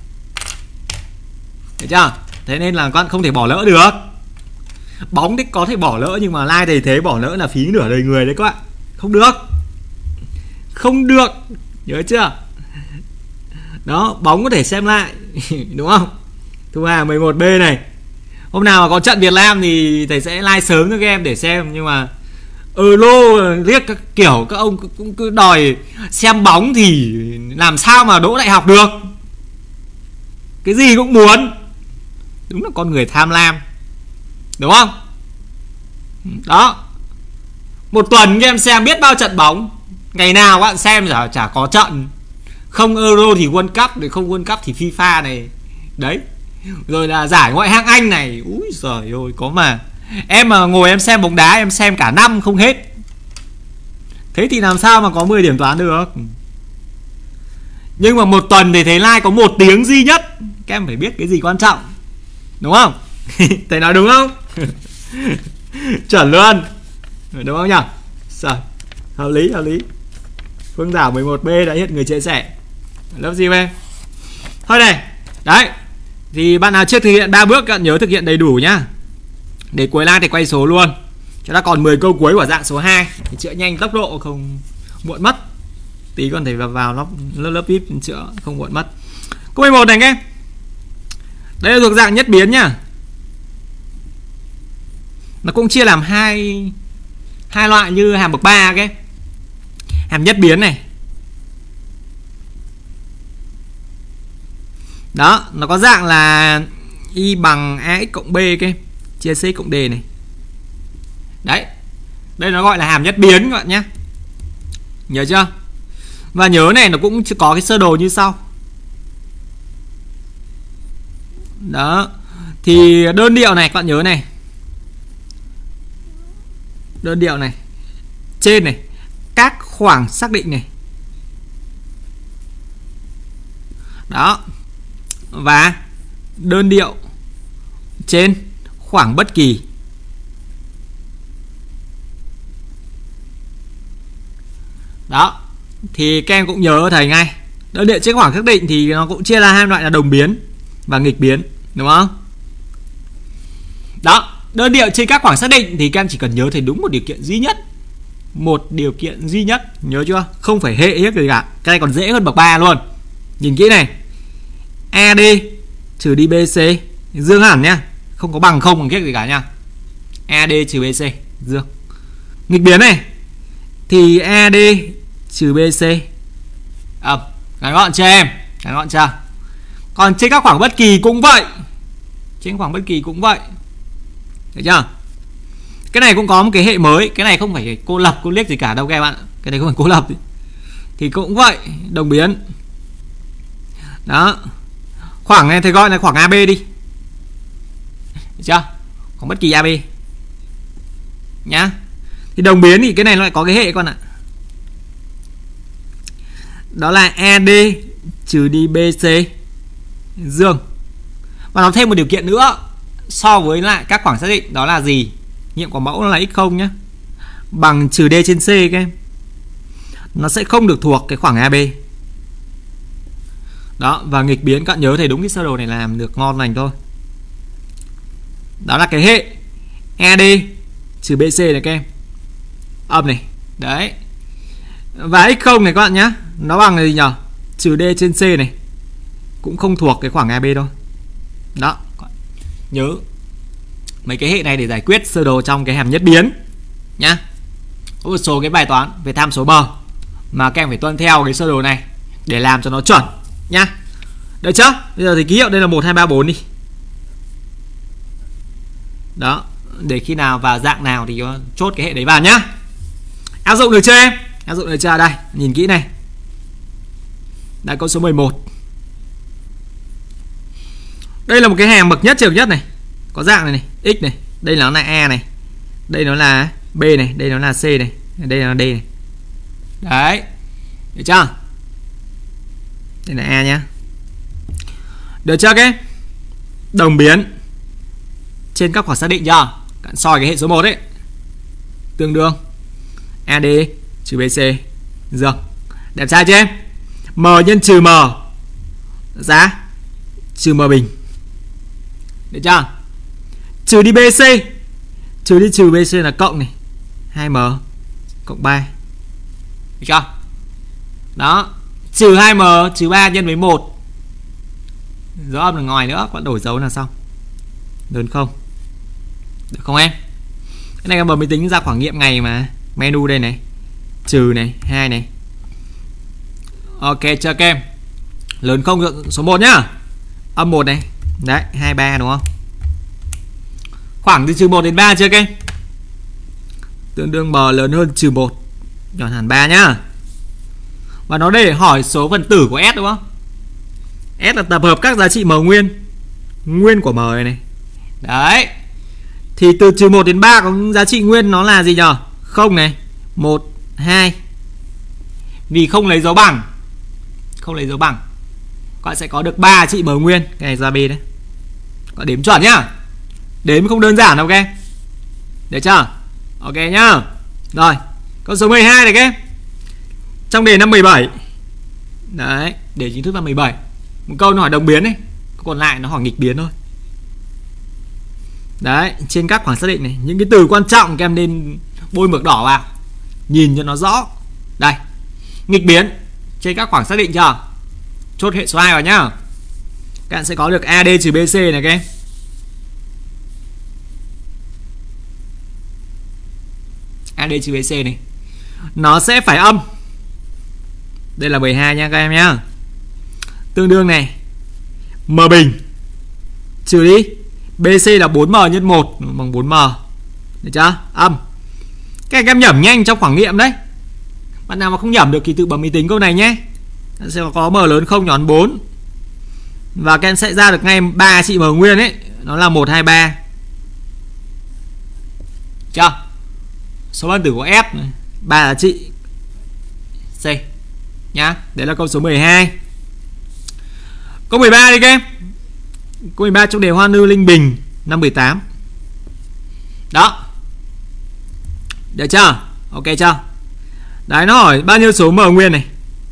Được chưa? Thế nên là con không thể bỏ lỡ được. Bóng thì có thể bỏ lỡ nhưng mà live thầy thế bỏ lỡ là phí nửa đời người đấy các bạn. Không được. Không được. Nhớ chưa? Đó, bóng có thể xem lại. Đúng không? Thu Hà 11B này. Hôm nào mà có trận Việt Nam thì thầy sẽ live sớm cho các em để xem. Nhưng mà Euro liếc các kiểu các ông cũng cứ đòi xem bóng thì làm sao mà đỗ đại học được. Cái gì cũng muốn. Đúng là con người tham lam. Đúng không? Đó. Một tuần các em xem biết bao trận bóng. Ngày nào các bạn xem chả có trận. Không Euro thì World Cup, thì không World Cup thì FIFA này. Đấy. Rồi là giải Ngoại hạng Anh này. Úi giời ơi, có mà em mà ngồi em xem bóng đá em xem cả năm không hết. Thế thì làm sao mà có 10 điểm toán được. Nhưng mà một tuần thì thấy like có 1 tiếng duy nhất. Các em phải biết cái gì quan trọng. Đúng không? Thầy nói đúng không? Chuẩn luôn. Đúng không nhỉ? Rồi. Hợp lý, hợp lý. Phương Thảo 11B đã hiện người chia sẻ. Love you em. Thôi này. Đấy. Thì bạn nào chưa thực hiện 3 bước các bạn nhớ thực hiện đầy đủ nhá. Để cuối live thì quay số luôn. Chúng ta còn 10 câu cuối của dạng số 2 thì chữa nhanh tốc độ không muộn mất. Tí còn thể vào lớp VIP chữa không muộn mất. Câu 11 này các em. Đây là thuộc dạng nhất biến nhá. Nó cũng chia làm hai loại như hàm bậc 3 cái. Hàm nhất biến này. Đó, nó có dạng là y bằng ax cộng b cái chia c cộng d này. Đấy. Đây nó gọi là hàm nhất biến các bạn nhé. Nhớ chưa? Và nhớ này nó cũng có cái sơ đồ như sau. Đó. Thì đơn điệu này các bạn nhớ này. Đơn điệu này. Trên này. Các khoảng xác định này. Đó. Và đơn điệu trên khoảng bất kỳ. Đó. Thì các em cũng nhớ thầy ngay. Đơn điệu trên khoảng xác định thì nó cũng chia ra 2 loại là đồng biến và nghịch biến. Đúng không? Đó. Đơn điệu trên các khoảng xác định thì các em chỉ cần nhớ thầy đúng một điều kiện duy nhất. Một điều kiện duy nhất. Nhớ chưa? Không phải hệ hết gì cả. Cái này còn dễ hơn bậc 3 luôn. Nhìn kỹ này. AD trừ đi BC dương hẳn nhá. Không có bằng không bằng kiếc gì cả nhá. AD trừ BC dương. Nghịch biến này thì AD trừ BC ngắn gọn chưa em? Ngắn gọn chưa? Còn trên các khoảng bất kỳ cũng vậy. Trên khoảng bất kỳ cũng vậy. Được chưa? Cái này cũng có một cái hệ mới. Cái này không phải cô lập cô liếc gì cả đâu các em ạ. Cái này không phải cô lập thì cũng vậy. Đồng biến. Đó. Khoảng này thầy gọi là khoảng AB đi. Được chưa? Khoảng bất kỳ AB nhá. Thì đồng biến thì cái này nó lại có cái hệ con ạ. Đó là AD trừ đi BC dương. Và nó thêm một điều kiện nữa so với lại các khoảng xác định. Đó là gì? Nhiệm của mẫu nó là x0 nhá. Bằng trừ D trên C các em. Nó sẽ không được thuộc cái khoảng AB. Đó. Và nghịch biến các bạn nhớ thầy đúng cái sơ đồ này làm được ngon lành thôi. Đó là cái hệ AD trừ BC này các em. Âm này. Đấy. Và x0 này các bạn nhá. Nó bằng là gì nhỉ? Trừ D trên C này. Cũng không thuộc cái khoảng AB đâu. Đó. Nhớ mấy cái hệ này để giải quyết sơ đồ trong cái hàm nhất biến nhá. Có một số cái bài toán về tham số bờ mà các em phải tuân theo cái sơ đồ này để làm cho nó chuẩn nhá. Được chưa? Bây giờ thì ký hiệu đây là 1 2 3 4 đi. Đó, để khi nào vào dạng nào thì chốt cái hệ đấy vào nhá. Áp dụng được chưa em? Áp dụng được chưa? Đây, nhìn kỹ này. Đây câu số 11. Đây là một cái hàng bậc nhất trường nhất này. Có dạng này này, x này, đây nó là a này. Đây nó là b này, đây nó là c này, đây là d này. Đấy. Được chưa? Đây là a nhá. Được chưa cái? Đồng biến trên các khoảng xác định chưa? Cạn soi cái hệ số 1 ấy. Tương đương AD trừ BC. Được. Đẹp trai chưa em? M nhân trừ M giá trừ M bình. Được chưa? Trừ đi BC. Trừ đi trừ BC là cộng này. 2M cộng 3. Được chưa? Đó. Trừ 2M trừ 3 nhân với 1. Dấu âm là ngoài nữa, còn đổi dấu là xong. Lớn không? Được không em? Cái này mà mình tính ra khoảng nghiệm ngày mà. Menu đây này. Trừ này, 2 này. Ok chưa các em? Lớn không số 1 nhá. Âm 1 này. Đấy, 2 3 đúng không? Khoảng từ trừ 1 đến 3 chưa các em? Tương đương M lớn hơn trừ 1. Chọn hẳn 3 nhá. Và nó để hỏi số phần tử của S đúng không? S là tập hợp các giá trị M nguyên của M này này. Đấy. Thì từ trừ 1 đến 3 có giá trị nguyên nó là gì nhờ? 0 này, 1, 2. Vì không lấy dấu bằng. Không lấy dấu bằng. Các bạn sẽ có được 3 giá trị M nguyên. Cái này ra B đấy. Các đếm chuẩn nhá. Đếm không đơn giản đâu các em. Được chưa? Ok nhá. Rồi, câu số 12 này các em. Trong đề năm 17. Đấy, đề chính thức năm 17. Một câu nó hỏi đồng biến này, còn lại nó hỏi nghịch biến thôi. Đấy, trên các khoảng xác định này, những cái từ quan trọng các em nên bôi mực đỏ vào, nhìn cho nó rõ. Đây, nghịch biến trên các khoảng xác định chưa? Chốt hệ số 2 vào nhá. Các bạn sẽ có được AD trừ BC này các em. AD trừ BC này nó sẽ phải âm. Đây là 12 nha các em nhá. Tương đương này M bình trừ đi BC là 4M nhân 1 bằng 4M. Được chưa? Âm. Các em nhẩm nhanh trong khoảng nghiệm đấy. Bạn nào mà không nhẩm được thì tự bấm máy tính câu này nhé. Sẽ có M lớn không nhón 4. Và các em sẽ ra được ngay 3 trị M nguyên ấy. Nó là 1, 2, 3. Chưa? Số phân tử của F 3 giá trị C nhá. Đấy là câu số 12. Câu 13 đi các em. Câu 13 trong đề Hoa Lư Linh Bình năm 18. Đó. Được chưa? Ok chưa? Đấy, nó hỏi bao nhiêu số M nguyên này.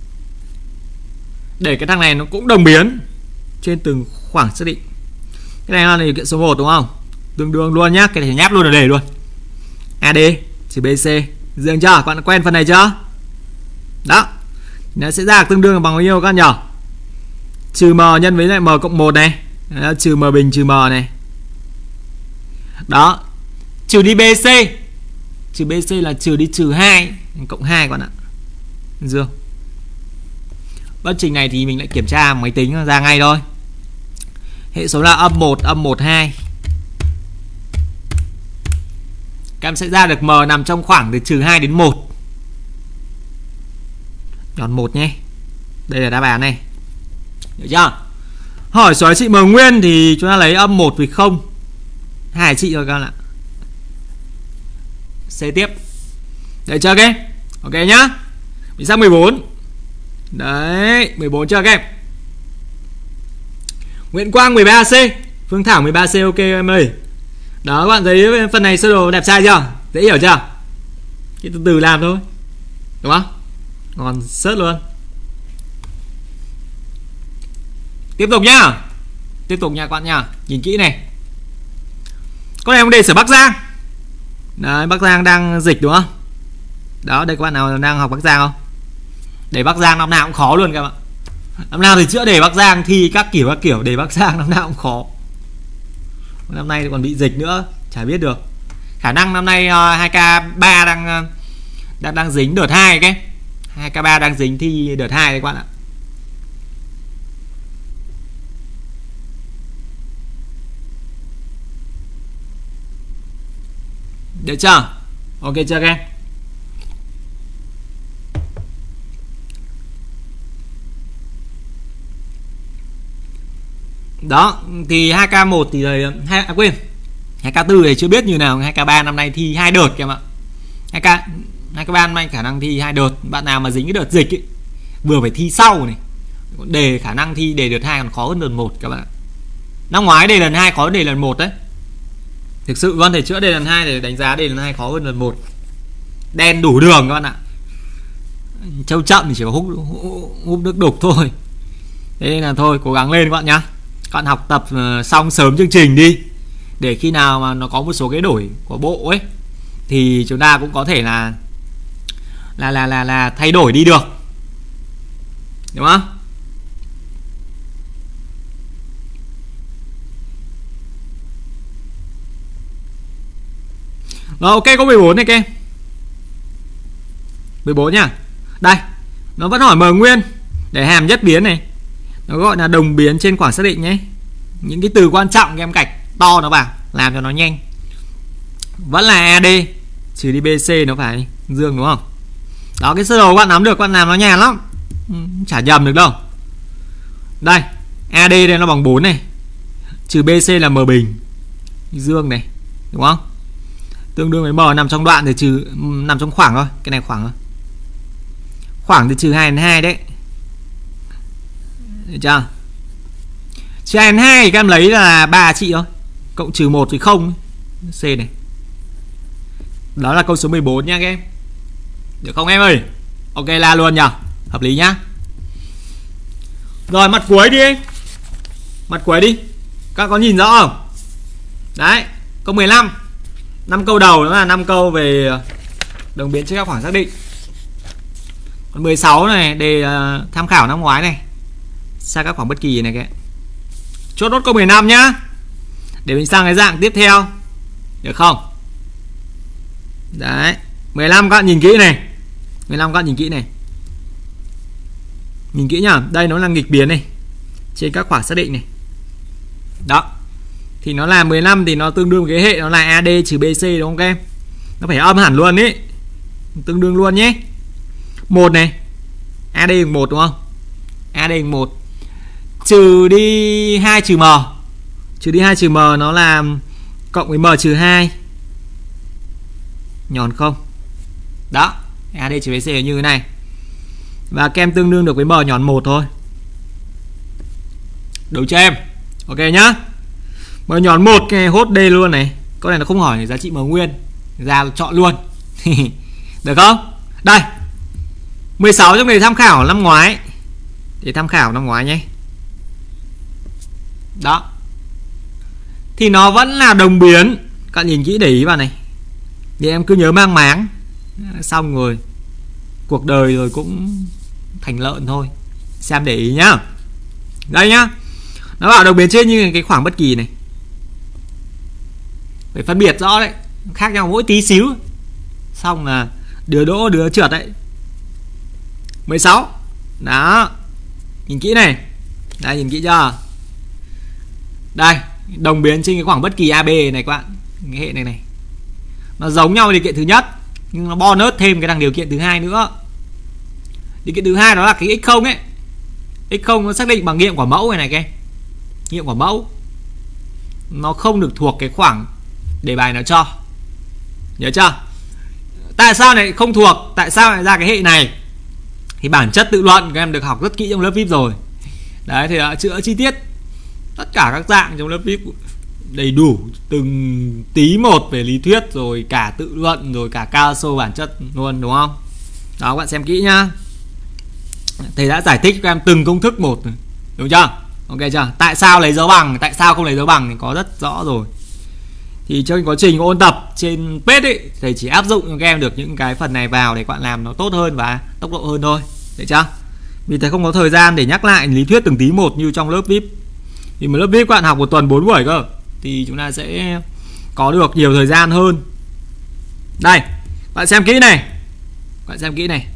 Để cái thằng này nó cũng đồng biến trên từng khoảng xác định. Cái này là điều kiện số 1 đúng không? Tương đương luôn nhá. Cái này nháp luôn ở đề luôn. AD trừ BC. Dương chưa? Các bạn quen phần này chưa? Đó. Nó sẽ ra tương đương bằng bao nhiêu các bạn nhỉ? Trừ M nhân với lại M cộng 1 này. Đó, trừ M bình trừ M này. Đó. Trừ đi BC. Trừ BC là trừ đi trừ 2 cộng 2 các bạn ạ. Dương. Bất trình này thì mình lại kiểm tra máy tính ra ngay thôi. Hệ số là âm 1, 2. Các em sẽ ra được M nằm trong khoảng từ trừ 2 đến 1. Chọn 1 nhé. Đây là đáp án này. Được chưa? Hỏi số giá trị M nguyên thì chúng ta lấy âm 1 vì 0. 2 trị rồi các bạn ạ. C tiếp. Được chưa các em? Ok nhá. Mình sang 14. Đấy, 14 chưa các em? Nguyễn Quang 13C, Phương Thảo 13C. Ok em ơi. Đó, các bạn thấy phần này sơ đồ đẹp trai chưa? Dễ hiểu chưa? Cái từ từ làm thôi. Đúng không? Còn sớt luôn. Tiếp tục nhá. Tiếp tục nha các bạn nha. Nhìn kỹ này. Con này không đề sở Bắc Giang. Đấy, Bắc Giang đang dịch đúng không? Đó, đây các bạn nào đang học Bắc Giang không? Đề Bắc Giang năm nào cũng khó luôn các bạn. Năm nào thì chữa đề Bắc Giang thi các kiểu đề Bắc Giang năm nào cũng khó. Năm nay còn bị dịch nữa, chả biết được. Khả năng năm nay 2K3 đang dính đợt 2 cái. 2K3 đang dính thi đợt 2 đấy các bạn ạ. Được chưa? Ok chưa các em? Đó, thì 2K1 thì quên, 2K4 thì chưa biết như nào, 2K3 năm nay thi 2 đợt các em ạ. 2K3 năm nay khả năng thi 2 đợt. Bạn nào mà dính cái đợt dịch ấy, vừa phải thi sau này, đề khả năng thi đề đợt 2 còn khó hơn đợt 1 các bạn. Năm ngoái đề lần 2 khó hơn đề lần 1 đấy. Thực sự Vân thầy chữa đề lần 2 để đánh giá đề lần 2 khó hơn lần 1. Đen đủ đường các bạn ạ. Châu chậm thì chỉ có hút nước đục thôi. Thế nên là thôi cố gắng lên các bạn nhá. Các bạn học tập xong sớm chương trình đi, để khi nào mà nó có một số cái đổi của bộ ấy thì chúng ta cũng có thể là thay đổi đi được, đúng không? Rồi ok, có 14 này các em. 14 nhá. Đây, nó vẫn hỏi M nguyên để hàm nhất biến này. Nó gọi là đồng biến trên khoảng xác định nhé. Những cái từ quan trọng các em gạch to nó vào làm cho nó nhanh. Vẫn là AD trừ đi BC nó phải dương đúng không? Đó, cái sơ đồ các bạn nắm được, các bạn làm nó nhàn lắm. Chả nhầm được đâu. Đây, AD đây nó bằng 4 này. Trừ BC là M bình dương này, đúng không? Tương đương với M nằm trong đoạn thì trừ nằm trong khoảng thôi, cái này khoảng thôi. Khoảng thì trừ 2/2 đấy. Được chưa? Trừ 2/2 thì các em lấy là 3 trị thôi. Cộng trừ 1 thì 0. C này. Đó là câu số 14 nha các em. Được không em ơi? Ok la luôn nhỉ? Hợp lý nhá. Rồi mặt cuối đi em. Mặt cuối đi. Các có nhìn rõ không? Đấy, câu 15. 5 câu đầu đó là 5 câu về đồng biến trên các khoảng xác định. Còn 16 này đề tham khảo năm ngoái này. Xa các khoảng bất kỳ này các em. Chốt nốt câu 15 nhá. Để mình sang cái dạng tiếp theo. Được không? Đấy, 15 các bạn nhìn kỹ này. 15 các bạn nhìn kỹ này. Nhìn kỹ nhá, đây nó là nghịch biến này. Trên các khoảng xác định này. Đó. Thì nó là 15 thì nó tương đương với cái hệ nó là AD trừ BC đúng không các em? Nó phải âm hẳn luôn ý. Tương đương luôn nhé. 1 này. AD bằng 1 đúng không? AD bằng 1. Trừ đi 2 trừ M. Trừ đi 2 trừ M nó là cộng với M trừ 2. Nhòn 0. Đó, AD trừ BC như thế này. Và kem tương đương được với M nhòn 1 thôi. Đúng cho em. Ok nhá. M nhòn 1 cái hốt D luôn này. Câu này nó không hỏi giá trị M nguyên, ra chọn luôn. Được không? Đây. 16 trong đề tham khảo năm ngoái. Để tham khảo năm ngoái nhé. Đó. Thì nó vẫn là đồng biến. Các bạn nhìn kỹ để ý vào này. Thì em cứ nhớ mang máng. Xong rồi cuộc đời rồi cũng thành lợn thôi. Xem để ý nhá. Đây nhá. Nó bảo đồng biến trên như cái khoảng bất kỳ này. Phải phân biệt rõ đấy. Khác nhau mỗi tí xíu. Xong là đứa đỗ đứa trượt đấy. 16. Đó. Nhìn kỹ này. Đây nhìn kỹ chưa? Đây, đồng biến trên cái khoảng bất kỳ AB này các bạn. Cái hệ này này. Nó giống nhau điều kiện thứ nhất, nhưng nó bonus thêm cái đằng điều kiện thứ hai nữa. Điều kiện thứ hai đó là cái x0 ấy. X0 nó xác định bằng nghiệm quả mẫu này này các em. Nghiệm quả mẫu. Nó không được thuộc cái khoảng đề bài nó cho. Nhớ chưa? Tại sao lại không thuộc? Tại sao lại ra cái hệ này? Thì bản chất tự luận các em được học rất kỹ trong lớp VIP rồi. Đấy thì đã chữa chi tiết tất cả các dạng trong lớp VIP đầy đủ từng tí một về lý thuyết, rồi cả tự luận, rồi cả cao sâu bản chất luôn, đúng không? Đó các bạn xem kỹ nhá. Thầy đã giải thích cho các em từng công thức một, đúng chưa? Ok chưa? Tại sao lấy dấu bằng, tại sao không lấy dấu bằng thì có rất rõ rồi. Thì trong quá trình ôn tập trên page ấy, thầy chỉ áp dụng cho các em được những cái phần này vào để các bạn làm nó tốt hơn và tốc độ hơn thôi. Được chưa? Vì thầy không có thời gian để nhắc lại lý thuyết từng tí một như trong lớp VIP. Thì một lớp VIP các bạn học một tuần 4 buổi cơ, thì chúng ta sẽ có được nhiều thời gian hơn. Đây, bạn xem kỹ này. Bạn xem kỹ này.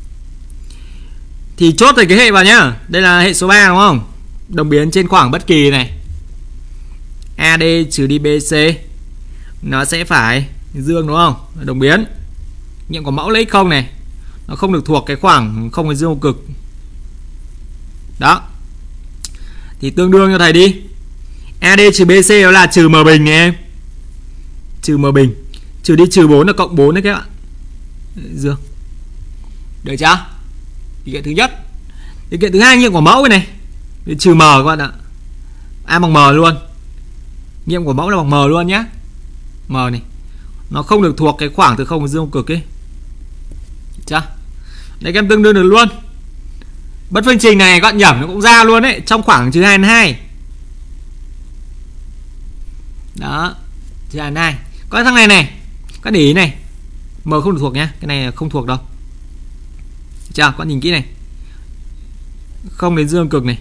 Thì chốt về cái hệ vào nhá. Đây là hệ số 3 đúng không? Đồng biến trên khoảng bất kỳ này. AD trừ đi BC nó sẽ phải dương đúng không? Đồng biến. Nghiệm của mẫu lấy không này, nó không được thuộc cái khoảng không cái dương cực. Đó. Thì tương đương cho thầy đi. AD trừ BC đó là trừ M bình này em. Trừ M bình. Trừ đi trừ 4 là cộng 4 đấy các bạn. Dương. Được chưa? Điều kiện thứ nhất. Điều kiện thứ hai nghiệm của mẫu này. Trừ M các bạn ạ. A bằng M luôn. Nghiệm của mẫu là bằng M luôn nhá. M này. Nó không được thuộc cái khoảng từ không đến dương cực ấy. Chưa? Đấy các em tương đương được luôn. Bất phương trình này các bạn nhẩm nó cũng ra luôn đấy. Trong khoảng trừ 2 đến 2. Đó. Trừ 2 đến 2. Có cái thằng này này. Các để ý này. M không được thuộc nhá. Cái này không thuộc đâu. Chưa? Các bạn nhìn kỹ này. Không đến dương cực này.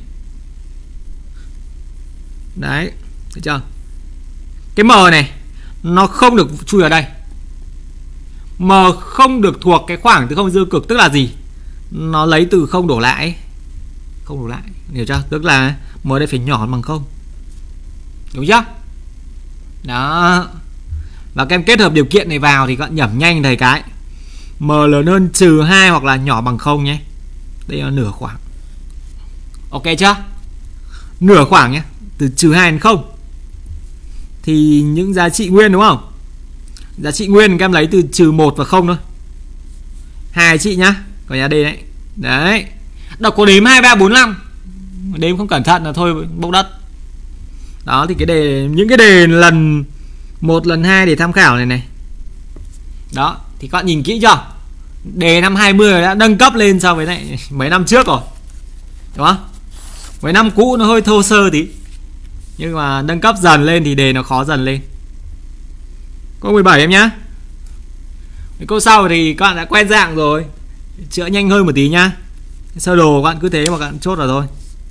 Đấy. Được chưa? Cái M này nó không được chui ở đây. M không được thuộc cái khoảng từ không đến dương cực. Tức là gì? Nó lấy từ không đổ lại. Không đổ lại. Hiểu chưa? Tức là M đây phải nhỏ bằng không. Đúng chưa? Đó. Và các em kết hợp điều kiện này vào thì các bạn nhẩm nhanh thầy cái. M lớn hơn trừ 2 hoặc là nhỏ bằng 0 nhé. Đây là nửa khoảng. Ok chưa? Nửa khoảng nhé. Từ trừ 2 đến 0. Thì những giá trị nguyên đúng không? Giá trị nguyên các em lấy từ trừ 1 và 0 thôi. Hai giá trị nhá. Còn nhà đây đấy. Đấy. Đọc có đếm 2, 3, 4, 5. Đếm không cẩn thận là thôi bốc đất. Đó thì cái đề, những cái đề lần 1, lần 2 để tham khảo này này. Đó, thì các bạn nhìn kỹ chưa? Đề năm 20 đã nâng cấp lên so với lại mấy năm trước rồi. Đúng không? Mấy năm cũ nó hơi thô sơ tí. Nhưng mà nâng cấp dần lên thì đề nó khó dần lên. Câu 17 em nhá. Câu sau thì các bạn đã quen dạng rồi. Chữa nhanh hơn một tí nhá. Sơ đồ các bạn cứ thế mà các bạn chốt vào thôi.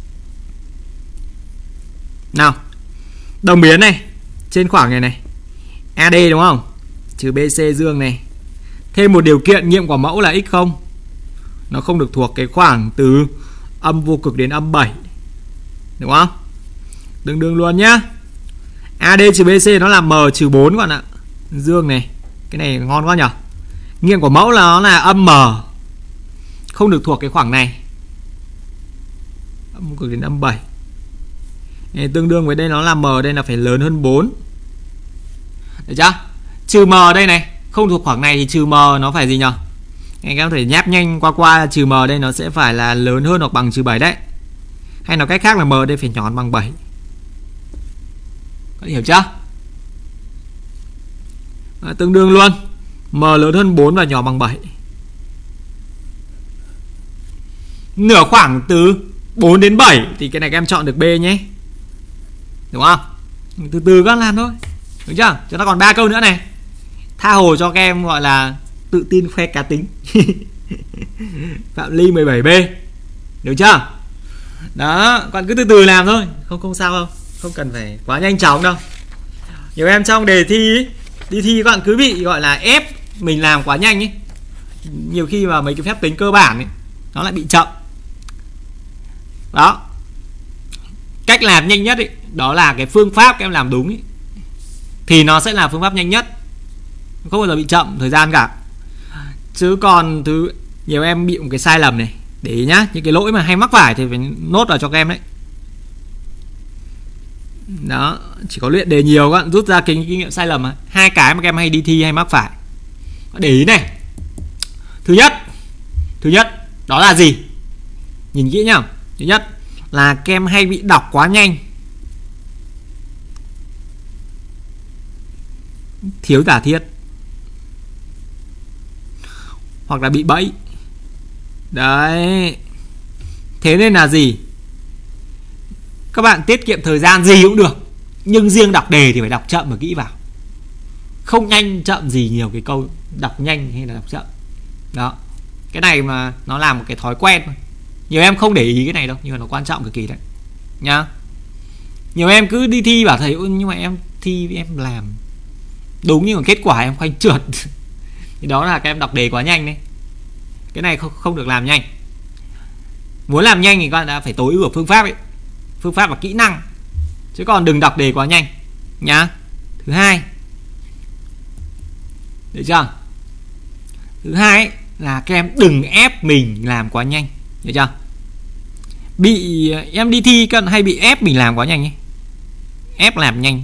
Nào. Đồng biến này. Trên khoảng này này. AD đúng không? Trừ BC dương này. Thêm một điều kiện nghiệm quả mẫu là x0. Nó không được thuộc cái khoảng từ âm vô cực đến âm 7. Đúng không? Tương đương luôn nhá. AD trừ BC nó là M trừ 4 các bạn ạ. Dương này. Cái này ngon quá nhỉ. Nghiệm của mẫu là nó là âm M. Không được thuộc cái khoảng này. Âm vô cực đến âm 7. Này, tương đương với đây nó là M, đây là phải lớn hơn 4. Được chưa? Trừ M đây này. Không thuộc khoảng này thì trừ M nó phải gì nhỉ? Anh em có thể nháp nhanh qua trừ M đây nó sẽ phải là lớn hơn hoặc bằng trừ 7 đấy. Hay nói cách khác là M đây phải nhỏ bằng 7. Có hiểu chưa? Tương đương luôn. M lớn hơn 4 và nhỏ bằng 7. Nửa khoảng từ 4 đến 7 thì cái này các em chọn được B nhé. Đúng không? Từ từ các em làm thôi. Đúng chưa? Chúng ta còn 3 câu nữa này. Tha hồ cho các em gọi là tự tin khoe cá tính. Phạm Ly 17B. Được chưa? Đó, còn cứ từ từ làm thôi. Không sao đâu. Không cần phải quá nhanh chóng đâu. Nhiều em trong đề thi ấy, đi thi các bạn cứ bị gọi là ép mình làm quá nhanh ấy. Nhiều khi mà mấy cái phép tính cơ bản ấy, nó lại bị chậm. Đó. Cách làm nhanh nhất ấy, đó là cái phương pháp các em làm đúng ấy, thì nó sẽ là phương pháp nhanh nhất. Không bao giờ bị chậm thời gian cả. Chứ còn thứ nhiều em bị một cái sai lầm này. Để ý nhá, những cái lỗi mà hay mắc phải thì phải nốt vào cho các em đấy. Đó, chỉ có luyện đề nhiều các bạn rút ra kinh nghiệm sai lầm. Hai cái mà các em hay đi thi hay mắc phải. Để ý này. Thứ nhất đó là gì? Nhìn kỹ nhá. Thứ nhất là các em hay bị đọc quá nhanh. Thiếu giả thiết. Hoặc là bị bẫy. Đấy. Thế nên là gì? Các bạn tiết kiệm thời gian gì cũng được, nhưng riêng đọc đề thì phải đọc chậm và kỹ vào. Không nhanh chậm gì nhiều cái câu đọc nhanh hay là đọc chậm. Đó. Cái này mà nó làm một cái thói quen. Nhiều em không để ý cái này đâu, nhưng mà nó quan trọng cực kỳ đấy. Nhá. Nhiều em cứ đi thi bảo thầy nhưng mà em thi em làm đúng nhưng mà kết quả em khoanh trượt. Thì đó là các em đọc đề quá nhanh đấy. Cái này không được làm nhanh. Muốn làm nhanh thì các bạn đã phải tối ưu ở phương pháp ấy. Phương pháp và kỹ năng. Chứ còn đừng đọc đề quá nhanh nhá. Thứ hai, Được chưa? Thứ hai ấy, là các em đừng ép mình làm quá nhanh. Được chưa? Bị em đi thi cần hay bị ép mình làm quá nhanh ấy. Ép làm nhanh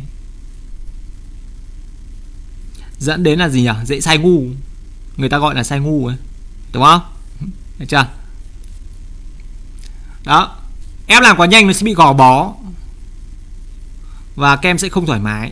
dẫn đến là gì nhỉ? Dễ sai ngu. Người ta gọi là sai ngu ấy. Đúng không? Được chưa? Đó. Ép làm quá nhanh nó sẽ bị gò bó. Và các em sẽ không thoải mái.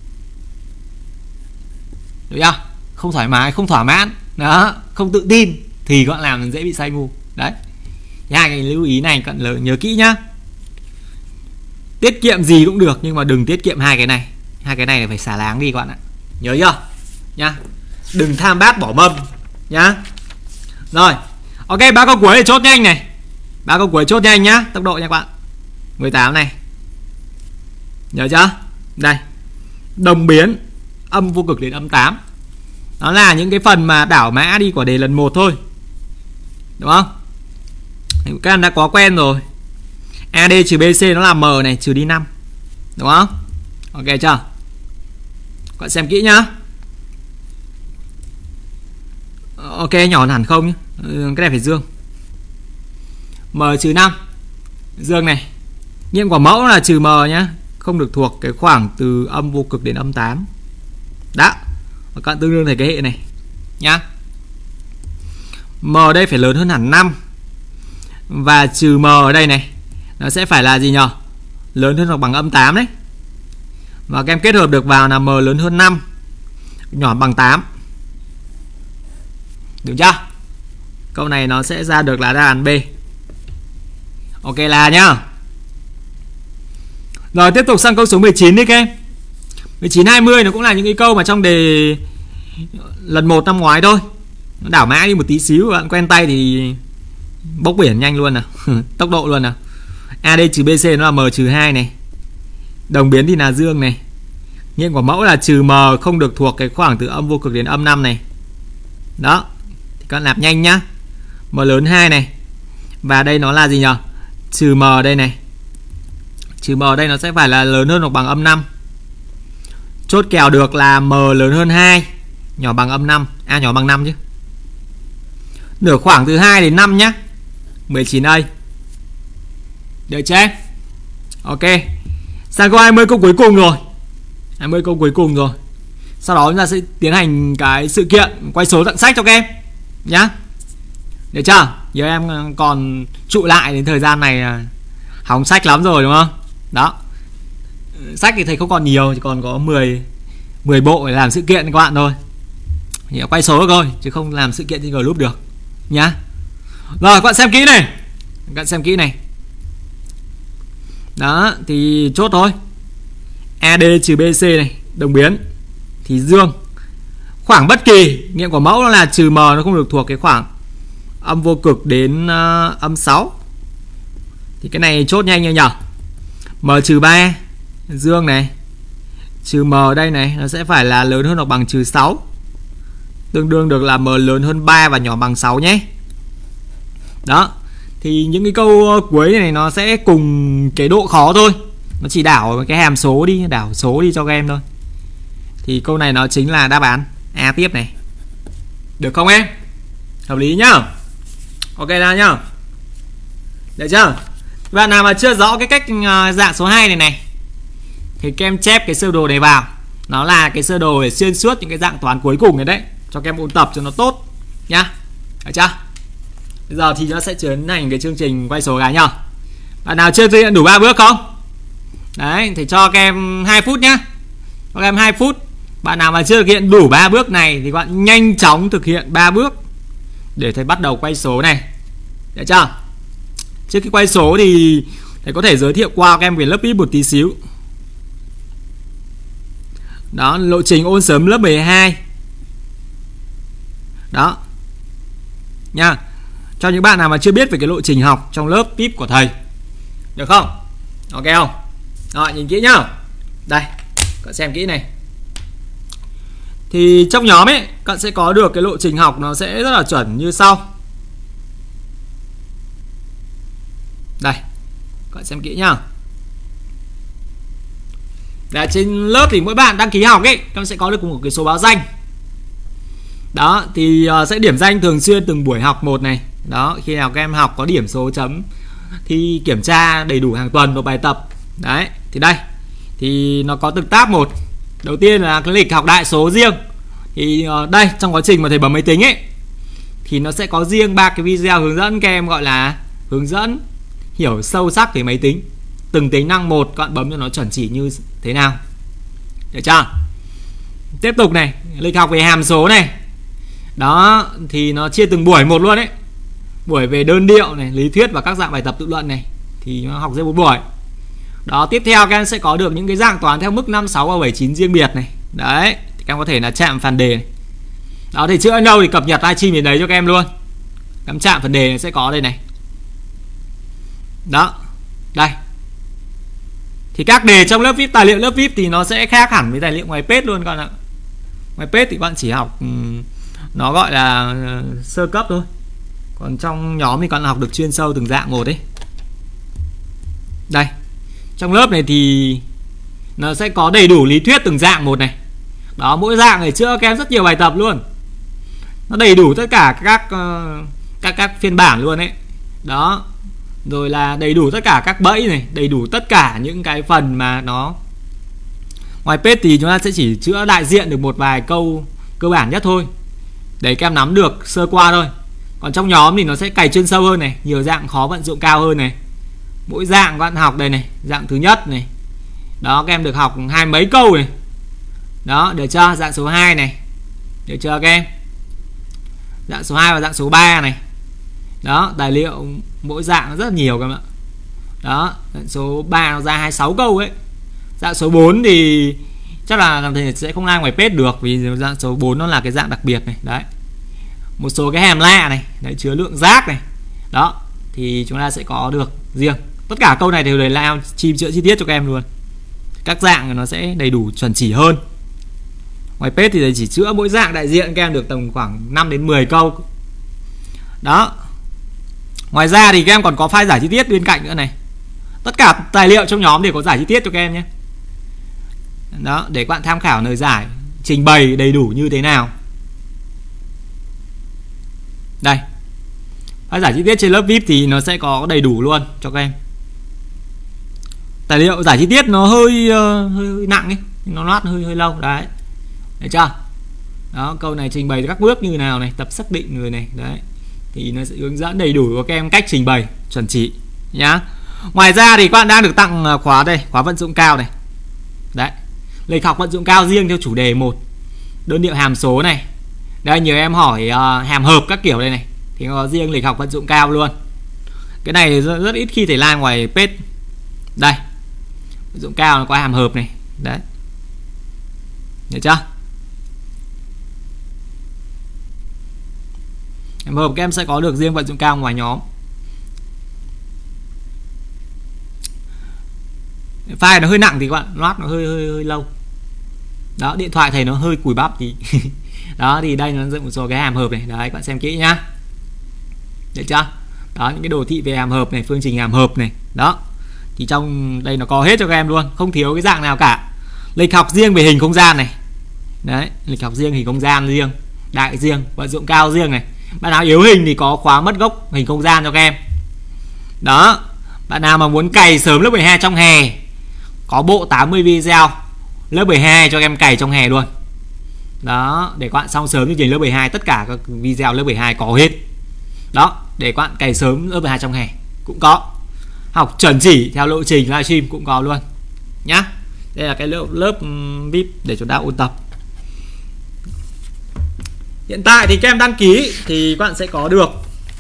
Được chưa? Không thoải mái, không thỏa mãn. Đó. Không tự tin thì các bạn làm dễ bị sai ngu. Đấy. Hai cái lưu ý này các bạn nhớ kỹ nhá. Tiết kiệm gì cũng được nhưng mà đừng tiết kiệm hai cái này. Hai cái này là phải xả láng đi các bạn ạ. Nhớ chưa? Nhá. Đừng tham bát bỏ mâm nhá. Rồi. Ok, 3 câu cuối thì chốt nhanh này. 3 câu cuối chốt nhanh nhá, tốc độ nha các bạn. 18 này. Nhớ chưa? Đây. Đồng biến âm vô cực đến âm 8. Đó là những cái phần mà đảo mã đi của đề lần 1 thôi. Đúng không? Các em đã có quen rồi. AD trừ BC nó là M này, trừ đi 5. Đúng không? Ok chưa? Các bạn xem kỹ nhá. Ok, nhỏ hẳn không nhá. Cái này phải dương. M trừ 5. Dương này. Nghiệm quả mẫu là trừ M nhá. Không được thuộc cái khoảng từ âm vô cực đến âm 8. Đó. Và các bạn tương đương thành cái hệ này nhá. M đây phải lớn hơn hẳn 5. Và trừ M ở đây này nó sẽ phải là gì nhỉ? Lớn hơn hoặc bằng âm 8 đấy. Và các em kết hợp được vào là M lớn hơn 5, nhỏ bằng 8. Được chưa? Câu này nó sẽ ra được là đáp án B. Ok là nhá. Rồi tiếp tục sang câu số 19 đi các em. 19 20 nó cũng là những cái câu mà trong đề lần 1 năm ngoái thôi. Nó đảo mã đi một tí xíu, bạn quen tay thì bốc biển nhanh luôn nào. Tốc độ luôn nào. AD trừ BC nó là M trừ 2 này. Đồng biến thì là dương này. Nghiệm quả mẫu là trừ M không được thuộc cái khoảng từ âm vô cực đến âm 5 này. Đó. Thì các bạn nạp nhanh nhá. M lớn 2 này. Và đây nó là gì nhỉ? Trừ M đây này. Trừ M đây nó sẽ phải là lớn hơn hoặc bằng âm 5. Chốt kèo được là M lớn hơn 2, nhỏ bằng âm 5. À nhỏ bằng 5 chứ. Nửa khoảng từ 2 đến 5 nhá. 19A. Được chưa? Ok. Sang câu 20 câu cuối cùng rồi. 20 câu cuối cùng rồi. Sau đó chúng ta sẽ tiến hành cái sự kiện quay số tặng sách cho các em nhá. Được chưa? Giờ em còn trụ lại đến thời gian này hóng sách lắm rồi đúng không? Đó. Sách thì thầy không còn nhiều, chỉ còn có 10 bộ để làm sự kiện các bạn thôi. Chỉ quay số thôi chứ không làm sự kiện trên group được nhá. Rồi các bạn xem kỹ này. Các bạn xem kỹ này. Đó, thì chốt thôi. AD trừ BC này, đồng biến thì dương. Khoảng bất kỳ, nghiệm của mẫu là trừ M nó không được thuộc cái khoảng âm vô cực đến âm 6. Thì cái này chốt nhanh như nhỉ. M trừ 3 dương này. Trừ M đây này nó sẽ phải là lớn hơn hoặc bằng trừ 6. Tương đương được là M lớn hơn 3 và nhỏ bằng 6 nhé. Đó. Thì những cái câu cuối này nó sẽ cùng cái độ khó thôi. Nó chỉ đảo cái hàm số đi, đảo số đi cho các em thôi. Thì câu này nó chính là đáp án A tiếp này. Được không em? Hợp lý nhá. Ok ra nhá. Được chưa? Bạn nào mà chưa rõ cái cách dạng số 2 này này thì các em chép cái sơ đồ này vào. Nó là cái sơ đồ để xuyên suốt những cái dạng toán cuối cùng này đấy. Cho các em ôn tập cho nó tốt nhá. Được chưa? Bây giờ thì nó sẽ tiến hành cái chương trình quay số cái nhá. Bạn nào chưa thực hiện đủ 3 bước không? Đấy, thì cho các em 2 phút nhá. Cho các em 2 phút. Bạn nào mà chưa thực hiện đủ 3 bước này thì các bạn nhanh chóng thực hiện 3 bước để thầy bắt đầu quay số này. Được chưa? Trước khi quay số thì thầy có thể giới thiệu qua các em về lớp VIP một tí xíu. Đó, lộ trình ôn sớm lớp 12. Đó. Nha. Cho những bạn nào mà chưa biết về cái lộ trình học trong lớp VIP của thầy. Được không? Ok không? Rồi, nhìn kỹ nhá. Đây, các xem kỹ này. Thì trong nhóm ấy, các sẽ có được cái lộ trình học nó sẽ rất là chuẩn như sau. Đây, các xem kỹ nhá. Để trên lớp thì mỗi bạn đăng ký học ấy, các sẽ có được một cái số báo danh. Đó thì sẽ điểm danh thường xuyên từng buổi học một này. Đó, khi nào các em học có điểm số chấm thì kiểm tra đầy đủ hàng tuần vào bài tập. Đấy, thì đây thì nó có từng tab một. Đầu tiên là cái lịch học đại số riêng. Thì đây trong quá trình mà thầy bấm máy tính ấy thì nó sẽ có riêng 3 cái video hướng dẫn các em, gọi là hướng dẫn hiểu sâu sắc về máy tính, từng tính năng một, các bạn bấm cho nó chuẩn chỉ như thế nào. Được chưa? Tiếp tục này, lịch học về hàm số này. Đó thì nó chia từng buổi một luôn đấy. Buổi về đơn điệu này, lý thuyết và các dạng bài tập tự luận này thì nó học riêng một buổi. Đó, tiếp theo các em sẽ có được những cái dạng toán theo mức 5, 6 và 7, 9 riêng biệt này. Đấy, thì các em có thể là chạm phần đề này. Đó thì chưa đâu thì cập nhật livestream đến đấy cho các em luôn. Các em chạm phần đề này sẽ có đây này. Đó, đây. Thì các đề trong lớp VIP, tài liệu lớp VIP thì nó sẽ khác hẳn với tài liệu ngoài page luôn các bạn ạ. Ngoài page thì bạn chỉ học nó gọi là sơ cấp thôi. Còn trong nhóm thì con học được chuyên sâu từng dạng một đấy. Đây, trong lớp này thì nó sẽ có đầy đủ lý thuyết từng dạng một này. Đó, mỗi dạng này chữa các em rất nhiều bài tập luôn. Nó đầy đủ tất cả các phiên bản luôn ấy. Đó, rồi là đầy đủ tất cả các bẫy này, đầy đủ tất cả những cái phần mà nó ngoài page thì chúng ta sẽ chỉ chữa đại diện được một vài câu cơ bản nhất thôi, để các em nắm được sơ qua thôi. Còn trong nhóm thì nó sẽ cày chuyên sâu hơn này, nhiều dạng khó vận dụng cao hơn này. Mỗi dạng các bạn học đây này, dạng thứ nhất này. Đó, các em được học 20 mấy câu này. Đó, được chưa? Dạng số 2 này. Được chưa các em? Dạng số 2 và dạng số 3 này. Đó, tài liệu mỗi dạng nó rất là nhiều các bạn ạ. Đó, dạng số 3 nó ra 26 câu ấy. Dạng số 4 thì chắc là thầy sẽ không ra ngoài page được, vì dạng số 4 nó là cái dạng đặc biệt này. Đấy, một số cái hàm lạ này, đấy, chứa lượng rác này. Đó, thì chúng ta sẽ có được riêng. Tất cả câu này đều là lao chim chữa chi tiết cho các em luôn. Các dạng nó sẽ đầy đủ chuẩn chỉ hơn. Ngoài page thì thầy chỉ chữa mỗi dạng đại diện các em được tầm khoảng 5 đến 10 câu. Đó. Ngoài ra thì các em còn có file giải chi tiết bên cạnh nữa này. Tất cả tài liệu trong nhóm đều có giải chi tiết cho các em nhé. Đó, để các bạn tham khảo lời giải, trình bày đầy đủ như thế nào. Đây, file giải chi tiết trên lớp VIP thì nó sẽ có đầy đủ luôn cho các em. Tài liệu giải chi tiết nó hơi nặng ấy, nó loát hơi lâu đấy. Được chưa? Đó, câu này trình bày các bước như nào này, tập xác định người này, đấy. Thì nó sẽ hướng dẫn đầy đủ cho các em cách trình bày chuẩn chỉ nhá. Ngoài ra thì các bạn đang được tặng khóa đây, khóa vận dụng cao này. Đấy, lịch học vận dụng cao riêng theo chủ đề 1, đơn điệu hàm số này. Đây, nhiều em hỏi hàm hợp các kiểu đây này, thì có riêng lịch học vận dụng cao luôn. Cái này rất ít khi thể làm ngoài page. Đây, vận dụng cao nó có hàm hợp này. Đấy, được chưa? Hàm hợp các em sẽ có được riêng vận dụng cao ngoài nhóm. File nó hơi nặng thì các bạn loát nó hơi lâu. Đó, điện thoại thầy nó hơi cùi bắp thì đó, thì đây nó dựng một số cái hàm hợp này. Đấy, các bạn xem kỹ nhá. Được chưa? Đó, những cái đồ thị về hàm hợp này, phương trình hàm hợp này. Đó, thì trong đây nó có hết cho các em luôn, không thiếu cái dạng nào cả. Lịch học riêng về hình không gian này. Đấy, lịch học riêng hình không gian riêng, đại riêng, vận dụng cao riêng này. Bạn nào yếu hình thì có khóa mất gốc hình không gian cho các em. Đó, bạn nào mà muốn cày sớm lớp 12 trong hè, có bộ 80 video lớp 12 cho các em cày trong hè luôn. Đó, để các bạn xong sớm chương trình lớp 12, tất cả các video lớp 12 có hết. Đó, để các bạn cày sớm lớp 12 trong hè cũng có. Học chuẩn chỉ theo lộ trình livestream cũng có luôn nhá. Đây là cái lớp VIP để chúng ta ôn tập. Hiện tại thì các em đăng ký thì các bạn sẽ có được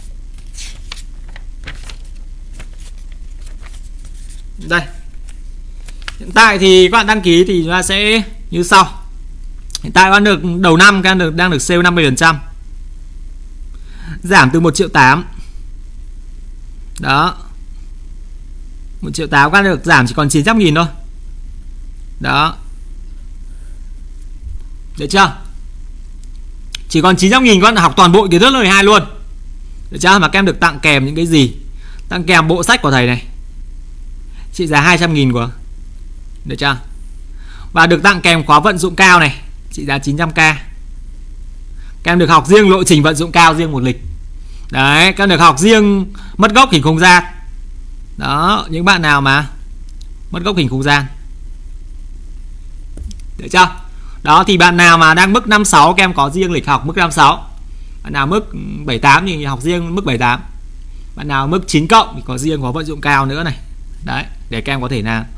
đây. Hiện tại thì các bạn đăng ký thì chúng ta sẽ như sau. Hiện tại các bạn được đầu năm các bạn đang được sale 50%, giảm từ 1,8 triệu. Đó, 1,8 triệu các bạn được giảm chỉ còn 900.000 thôi. Đó, được chưa? Chỉ còn 900.000 các bạn học toàn bộ kiến thức lớp 12 luôn. Được chưa? Mà các em được tặng kèm những cái gì? Tặng kèm bộ sách của thầy này, trị giá 200.000 của. Được chưa? Và được tặng kèm khóa vận dụng cao này, trị giá 900k. Các em được học riêng lộ trình vận dụng cao riêng một lịch. Đấy, các em được học riêng mất gốc hình không gian. Đó, những bạn nào mà mất gốc hình không gian. Được chưa? Đó thì bạn nào mà đang mức 56 các em có riêng lịch học mức 56. Bạn nào mức 78 thì học riêng mức 78. Bạn nào mức 9 cộng thì có riêng có vận dụng cao nữa này. Đấy, để các em có thể là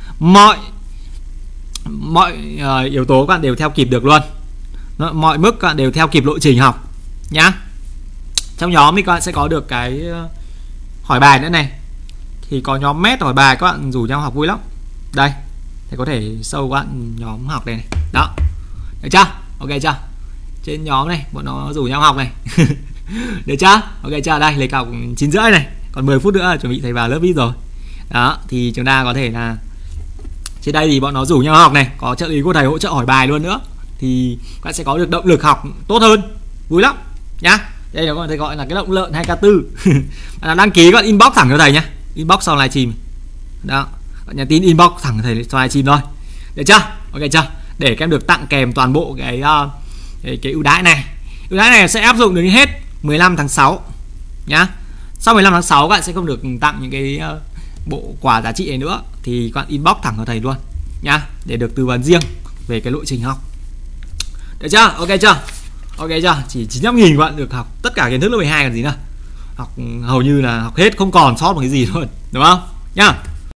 mọi yếu tố các bạn đều theo kịp được luôn. Mọi mức các bạn đều theo kịp lộ trình học nhá. Trong nhóm thì các bạn sẽ có được cái hỏi bài nữa này. Thì có nhóm mét hỏi bài các bạn rủ nhau học vui lắm. Đây, thì có thể sâu các bạn nhóm học đây này. Đó. Được chưa? Ok chưa? Trên nhóm này bọn nó rủ nhau học này. Được chưa? Ok chưa? Đây, lịch học 9:30 này. Còn 10 phút nữa là chuẩn bị thầy vào lớp VIP rồi. Đó, thì chúng ta có thể là trên đây thì bọn nó rủ nhau học này, có trợ lý của thầy hỗ trợ hỏi bài luôn nữa. Thì các bạn sẽ có được động lực học tốt hơn. Vui lắm nhá. Đây là thầy gọi là cái động lợn 2K4. Bạn đăng ký các bạn inbox thẳng cho thầy nhá. Inbox sau livestream. Đó, bạn nhắn tin inbox thẳng cho thầy sau livestream thôi. Được chưa? Ok chưa? Để các em được tặng kèm toàn bộ cái ưu đãi này. Ưu đãi này sẽ áp dụng đến hết 15 tháng 6 nhá. Sau 15 tháng 6 các bạn sẽ không được tặng những cái bộ quà giá trị này nữa. Thì các bạn inbox thẳng cho thầy luôn nhá, để được tư vấn riêng về cái lộ trình học. Được chưa? Ok chưa? Ok chưa? Chỉ 95.000 các bạn được học tất cả kiến thức lớp 12 còn gì nữa. Học hầu như là học hết, không còn sót một cái gì luôn, đúng không? Nhá.